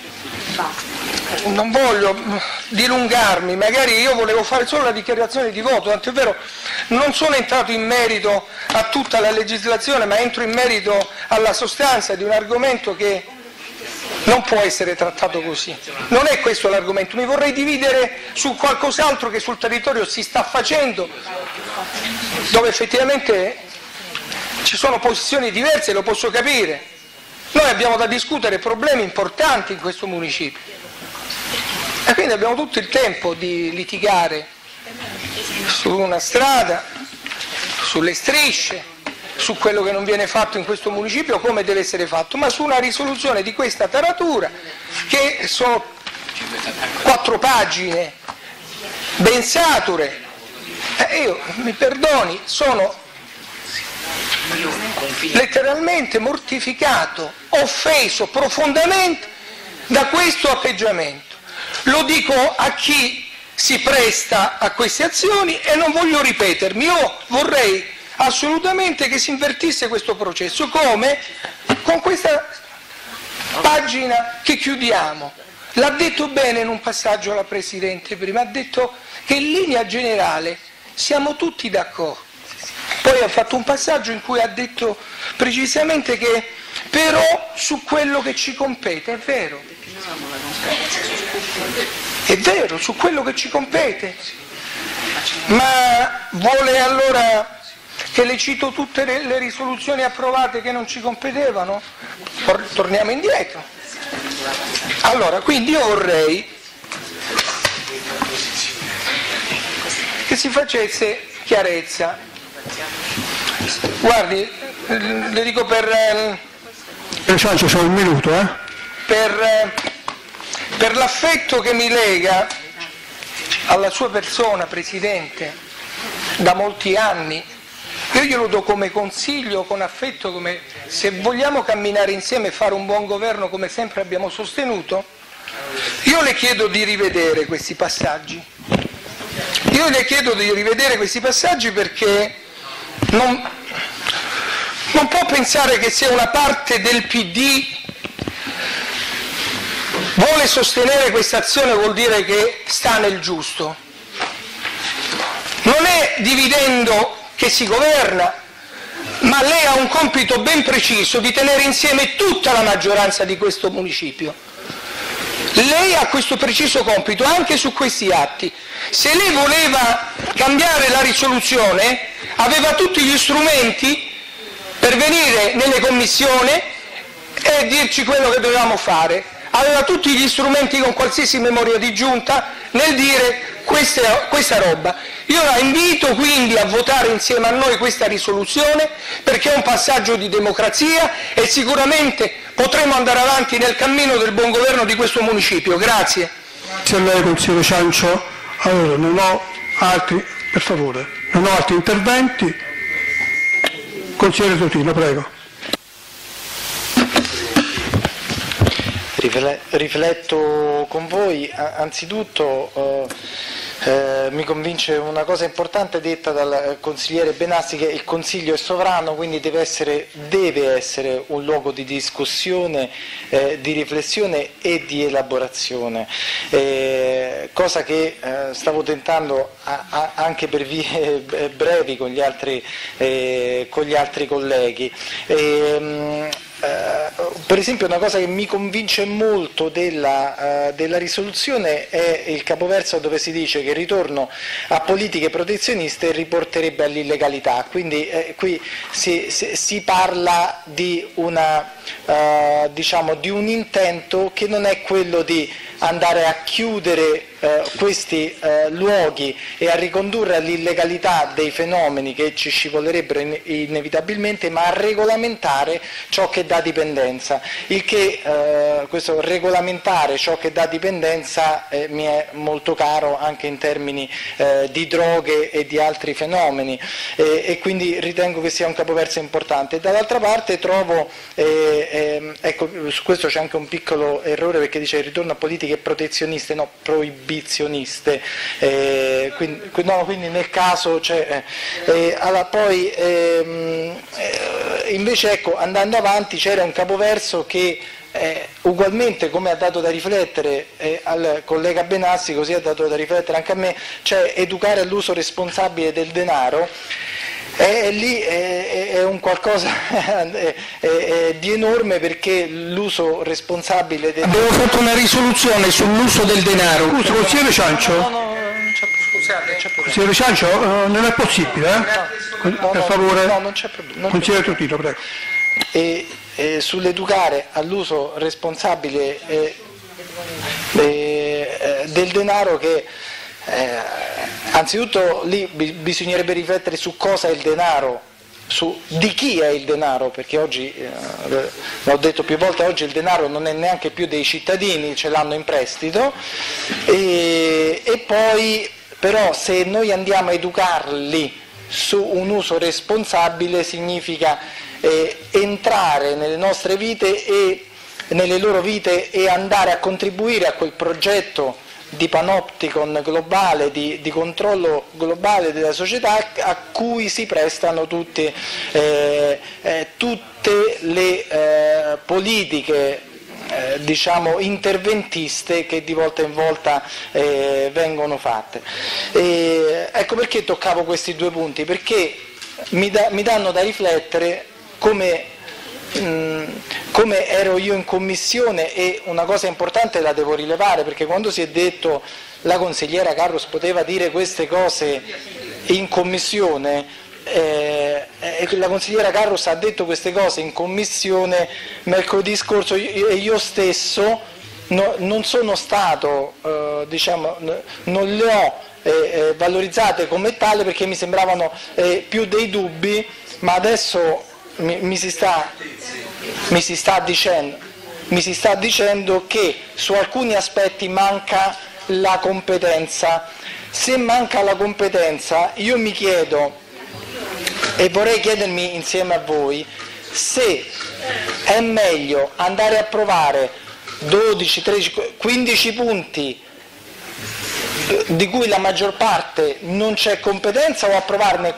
non voglio dilungarmi, magari io volevo fare solo la dichiarazione di voto, tant'è vero non sono entrato in merito a tutta la legislazione, ma entro in merito alla sostanza di un argomento che non può essere trattato così. Non è questo l'argomento, mi vorrei dividere su qualcos'altro che sul territorio si sta facendo, dove effettivamente ci sono posizioni diverse, lo posso capire. Noi abbiamo da discutere problemi importanti in questo municipio e quindi abbiamo tutto il tempo di litigare su una strada, sulle strisce, su quello che non viene fatto in questo municipio, come deve essere fatto, ma su una risoluzione di questa taratura, che sono 4 pagine ben sature. Io, mi perdoni, sono letteralmente mortificato, offeso profondamente da questo atteggiamento. Lo dico a chi si presta a queste azioni e non voglio ripetermi. Io vorrei assolutamente che si invertisse questo processo, come con questa pagina che chiudiamo. L'ha detto bene in un passaggio la Presidente prima, ha detto che in linea generale siamo tutti d'accordo. Poi ha fatto un passaggio in cui ha detto precisamente che però su quello che ci compete, è vero, su quello che ci compete, ma vuole allora che le cito tutte le risoluzioni approvate che non ci competevano? Torniamo indietro. Allora, quindi io vorrei che si facesse chiarezza. Guardi, le dico per l'affetto che mi lega alla sua persona, Presidente, da molti anni, io glielo do come consiglio, con affetto, come se vogliamo camminare insieme e fare un buon governo come sempre abbiamo sostenuto, io le chiedo di rivedere questi passaggi. Io le chiedo di rivedere questi passaggi perché non può pensare che se una parte del PD vuole sostenere questa azione vuol dire che sta nel giusto. Non è dividendo che si governa, ma lei ha un compito ben preciso di tenere insieme tutta la maggioranza di questo municipio. Lei ha questo preciso compito anche su questi atti. Se lei voleva cambiare la risoluzione, aveva tutti gli strumenti per venire nelle commissioni e dirci quello che dovevamo fare. Aveva tutti gli strumenti con qualsiasi memoria di giunta nel dire questa roba. Io la invito quindi a votare insieme a noi questa risoluzione perché è un passaggio di democrazia e sicuramente potremo andare avanti nel cammino del buon governo di questo municipio. Grazie. Grazie a lei, consigliere Ciancio. Allora, non ho altri interventi. Consigliere Totino, prego. Rifletto con voi, anzitutto mi convince una cosa importante detta dal consigliere Benassi, che il Consiglio è sovrano, quindi deve essere un luogo di discussione, di riflessione e di elaborazione, cosa che stavo tentando anche per vie brevi con gli altri colleghi. Per esempio una cosa che mi convince molto della risoluzione è il capoverso dove si dice che il ritorno a politiche protezioniste riporterebbe all'illegalità, quindi qui si parla di un intento che non è quello di andare a chiudere questi luoghi e a ricondurre all'illegalità dei fenomeni che ci scivolerebbero inevitabilmente, ma a regolamentare ciò che dà dipendenza. Il che questo regolamentare ciò che dà dipendenza mi è molto caro anche in termini di droghe e di altri fenomeni, e quindi ritengo che sia un capoverso importante. Dall'altra parte trovo, ecco, su questo c'è anche un piccolo errore, perché dice il ritorno a politiche protezioniste, no, proibizioniste, quindi nel caso c'è, allora, poi invece, ecco, andando avanti c'era un capoverso che ugualmente, come ha dato da riflettere al collega Benassi, così ha dato da riflettere anche a me, cioè educare all'uso responsabile del denaro. Lì è un qualcosa di enorme, perché l'uso responsabile del denaro... Abbiamo fatto una risoluzione sull'uso del denaro. Scusa, consigliere Ciancio? No, scusate, consigliere Ciancio, non è possibile, per favore. No, non c'è problema. Consigliere Tutino, prego. Sull'educare all'uso responsabile del denaro, che anzitutto lì bisognerebbe riflettere su cosa è il denaro, di chi è il denaro, perché oggi, l'ho detto più volte, oggi il denaro non è neanche più dei cittadini, ce l'hanno in prestito, e poi però se noi andiamo a educarli su un uso responsabile significa entrare nelle nostre vite e nelle loro vite e andare a contribuire a quel progetto di panopticon globale, di controllo globale della società, a cui si prestano tutte le politiche diciamo interventiste che di volta in volta vengono fatte. Ecco perché toccavo questi due punti, perché mi danno da riflettere come ero io in commissione, e una cosa importante la devo rilevare, perché quando si è detto la consigliera Carros poteva dire queste cose in commissione, la consigliera Carros ha detto queste cose in commissione mercoledì scorso, e io stesso non sono stato, diciamo, non le ho valorizzate come tale, perché mi sembravano più dei dubbi, ma adesso mi si sta dicendo che su alcuni aspetti manca la competenza. Se manca la competenza, io mi chiedo, e vorrei chiedermi insieme a voi, se è meglio andare a provare 12, 13, 15 punti di cui la maggior parte non c'è competenza, o approvarne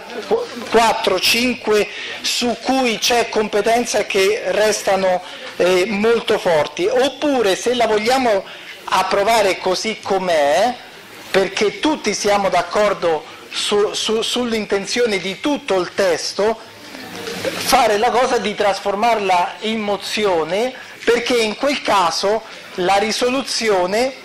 4, 5 su cui c'è competenza e che restano molto forti, oppure se la vogliamo approvare così com'è, perché tutti siamo d'accordo sull'intenzione di tutto il testo, fare la cosa di trasformarla in mozione, perché in quel caso la risoluzione,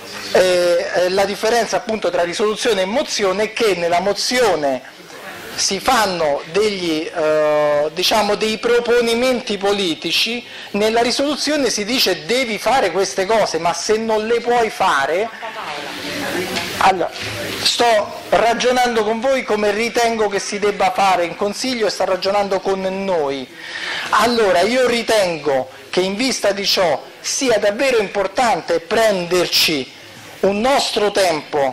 la differenza appunto tra risoluzione e mozione è che nella mozione si fanno degli dei proponimenti politici, nella risoluzione si dice devi fare queste cose, ma se non le puoi fare, allora, sto ragionando con voi come ritengo che si debba fare in Consiglio, e sta ragionando con noi. Allora io ritengo che in vista di ciò sia davvero importante prenderci un nostro tempo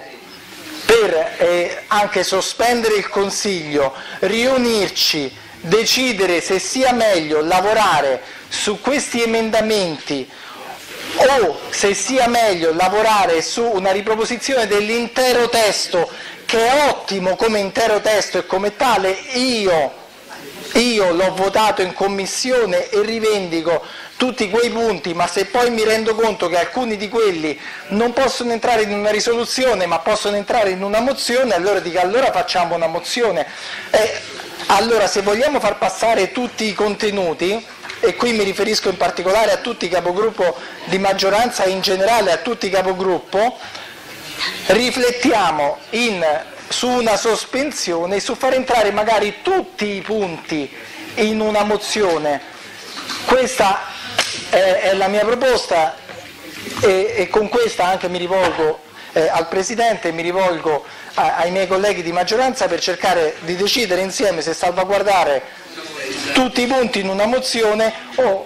per anche sospendere il Consiglio, riunirci, decidere se sia meglio lavorare su questi emendamenti o se sia meglio lavorare su una riproposizione dell'intero testo, che è ottimo come intero testo e come tale io l'ho votato in commissione e rivendico tutti quei punti, ma se poi mi rendo conto che alcuni di quelli non possono entrare in una risoluzione ma possono entrare in una mozione, allora dico allora facciamo una mozione. Allora se vogliamo far passare tutti i contenuti, e qui mi riferisco in particolare a tutti i capogruppo di maggioranza e in generale a tutti i capogruppo, riflettiamo su una sospensione e su far entrare magari tutti i punti in una mozione. Questa è la mia proposta. e con questa anche mi rivolgo al Presidente e mi rivolgo ai miei colleghi di maggioranza per cercare di decidere insieme se salvaguardare tutti i punti in una mozione o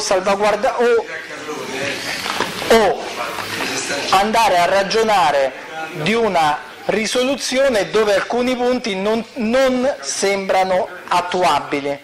andare a ragionare di una risoluzione dove alcuni punti non sembrano attuabili.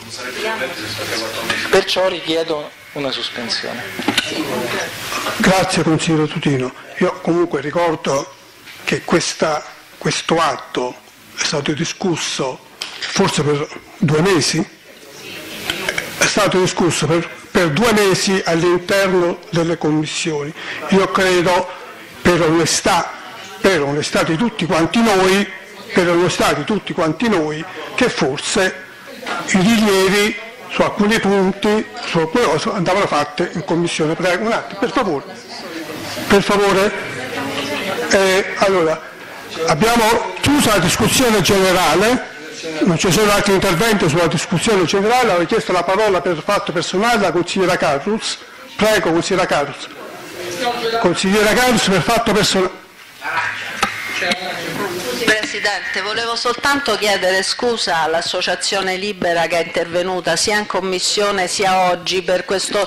Perciò richiedo una sospensione. Grazie consigliere Tutino. Io comunque ricordo che questo atto è stato discusso forse per 2 mesi, è stato discusso per 2 mesi all'interno delle commissioni. Io credo, per onestà di tutti quanti noi, che forse i rilievi su alcuni punti, su alcune cose andavano fatte in commissione. Prego, un attimo, per favore. Allora, abbiamo chiuso la discussione generale, non ci sono altri interventi sulla discussione generale. Ho chiesto la parola per fatto personale alla consigliera Carus. Prego, consigliera Carus. Consigliera Carus, per fatto personale. Presidente, volevo soltanto chiedere scusa all'Associazione Libera che è intervenuta sia in Commissione sia oggi per questa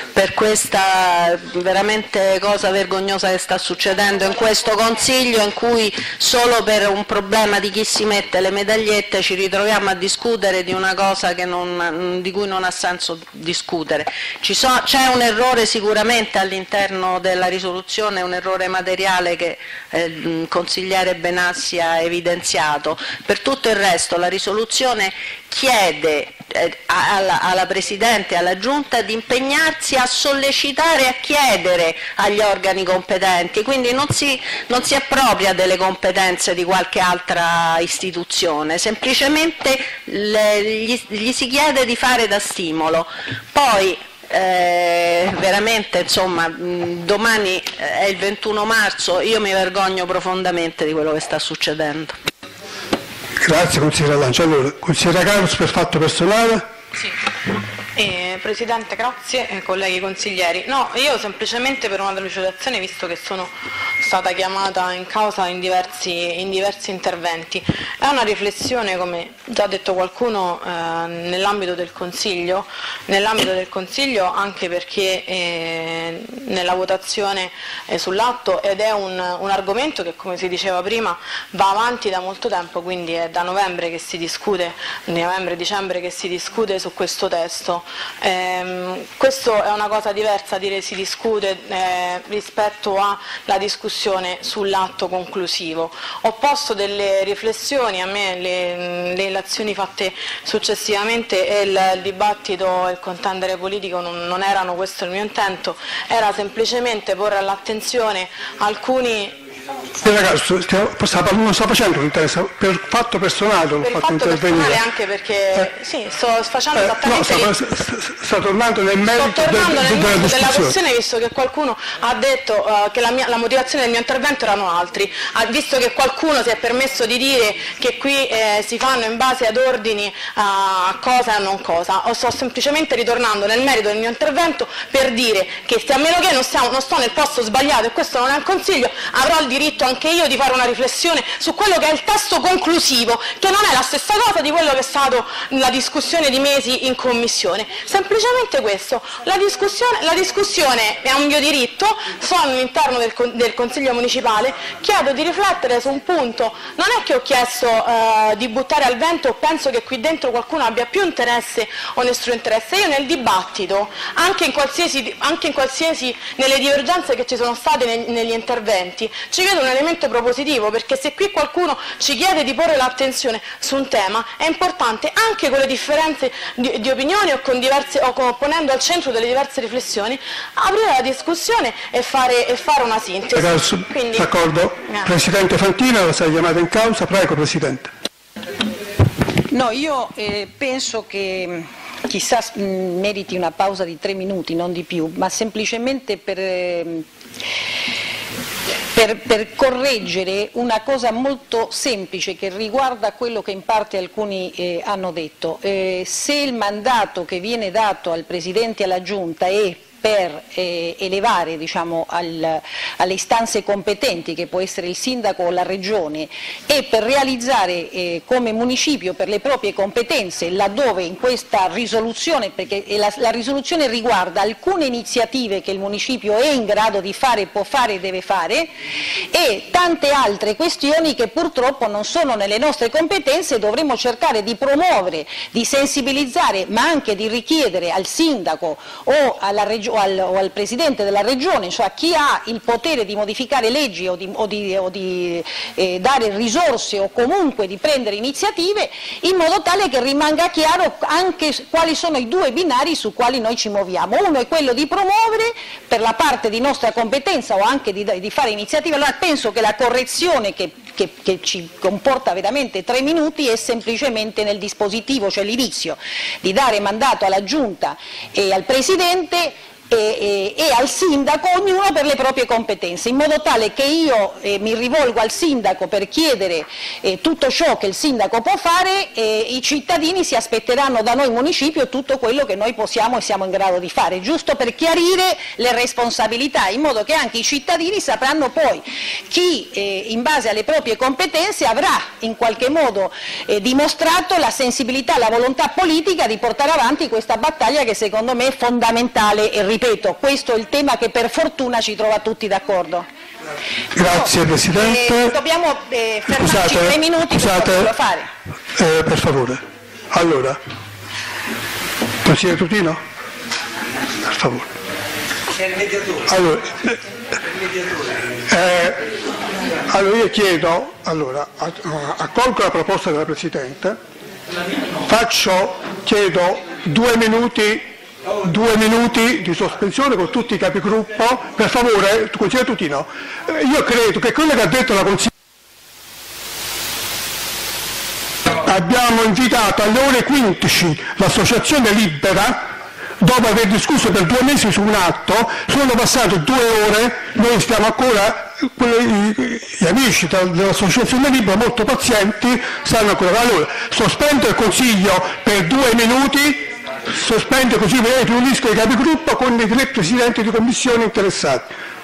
veramente cosa vergognosa che sta succedendo in questo Consiglio, in cui solo per un problema di chi si mette le medagliette ci ritroviamo a discutere di una cosa di cui non ha senso discutere. C'è un errore sicuramente all'interno della risoluzione, un errore materiale che il consigliere Benassi ha evidenziato. Per tutto il resto la risoluzione chiede alla Presidente e alla Giunta di impegnarsi a sollecitare e a chiedere agli organi competenti, quindi non si appropria delle competenze di qualche altra istituzione, semplicemente gli si chiede di fare da stimolo. Poi veramente insomma domani è il 21 marzo, io mi vergogno profondamente di quello che sta succedendo. Grazie consigliera Lancia. Allora, consigliera Carus per fatto personale. Sì. Presidente, grazie, colleghi consiglieri. No, io semplicemente per una delucidazione, visto che sono stata chiamata in causa in diversi interventi, è una riflessione, come già detto qualcuno, nell'ambito del Consiglio, anche perché nella votazione sull'atto, ed è un argomento che, come si diceva prima, va avanti da molto tempo, quindi è da novembre-dicembre che si discute su questo testo. Questo è una cosa diversa, dire si discute rispetto alla discussione sull'atto conclusivo. Ho posto delle riflessioni, a me le relazioni fatte successivamente e il dibattito e il contendere politico non erano questo il mio intento, era semplicemente porre all'attenzione alcuni. Ragazzi, non sto facendo l'interesse, per fatto personale l'ho fatto intervenire. Personale anche perché sì, sto facendo esattamente. Sto tornando nel merito della questione, visto che qualcuno ha detto che la motivazione del mio intervento erano altri, visto che qualcuno si è permesso di dire che qui si fanno in base ad ordini a cosa e a non cosa. Sto semplicemente ritornando nel merito del mio intervento per dire che a meno che non sto nel posto sbagliato e questo non è un consiglio, avrò il diritto anche io di fare una riflessione su quello che è il testo conclusivo, che non è la stessa cosa di quello che è stato la discussione di mesi in commissione. Semplicemente questo, la discussione è un mio diritto, sono all'interno del Consiglio municipale, chiedo di riflettere su un punto, non è che ho chiesto di buttare al vento, penso che qui dentro qualcuno abbia più interesse o nessuno interesse. Io nel dibattito, anche in qualsiasi nelle divergenze che ci sono state negli interventi, ci vedo un elemento propositivo, perché se qui qualcuno ci chiede di porre l'attenzione su un tema, è importante anche con le differenze di opinioni o ponendo al centro delle diverse riflessioni, aprire la discussione e fare una sintesi. Quindi, d'accordo. Presidente Fantina, la sei chiamata in causa, prego Presidente. No, io penso che chissà meriti una pausa di 3 minuti, non di più, ma semplicemente per correggere una cosa molto semplice che riguarda quello che in parte alcuni hanno detto. Se il mandato che viene dato al Presidente e alla Giunta è per elevare, diciamo, alle istanze competenti, che può essere il sindaco o la regione, e per realizzare come municipio per le proprie competenze, laddove in questa risoluzione, perché la risoluzione riguarda alcune iniziative che il municipio è in grado di fare, può fare e deve fare, e tante altre questioni che purtroppo non sono nelle nostre competenze. Dovremmo cercare di promuovere, di sensibilizzare, ma anche di richiedere al sindaco o al presidente della regione, cioè a chi ha il potere di modificare leggi o di dare risorse o comunque di prendere iniziative, in modo tale che rimanga chiaro anche quali sono i due binari su quali noi ci muoviamo. Uno è quello di promuovere per la parte di nostra competenza o anche di fare iniziative. Allora penso che la correzione che ci comporta veramente 3 minuti è semplicemente nel dispositivo, cioè l'inizio, di dare mandato alla Giunta e al Presidente e al sindaco, ognuno per le proprie competenze, in modo tale che io mi rivolgo al sindaco per chiedere tutto ciò che il sindaco può fare, i cittadini si aspetteranno da noi municipio tutto quello che noi possiamo e siamo in grado di fare, giusto per chiarire le responsabilità, in modo che anche i cittadini sapranno poi chi in base alle proprie competenze avrà in qualche modo dimostrato la sensibilità, la volontà politica di portare avanti questa battaglia che secondo me è fondamentale e ripeto, questo è il tema che per fortuna ci trova tutti d'accordo. Grazie Presidente. Dobbiamo fermarci 3 minuti per poterlo fare. Per favore. Allora, consigliere Tutino? Per favore. Allora, io chiedo, accolgo la proposta della Presidente, chiedo 2 minuti di sospensione con tutti i capigruppo, per favore, consigliere Tutino. Io credo che quello che ha detto la consigliera, abbiamo invitato alle ore 15 l'associazione Libera, dopo aver discusso per 2 mesi su un atto, sono passate 2 ore, noi stiamo ancora, gli amici dell'associazione Libera molto pazienti, stanno ancora. Allora, sospendo il Consiglio per 2 minuti, sospende così riunisco i capigruppo con i 3 presidenti di commissione interessati.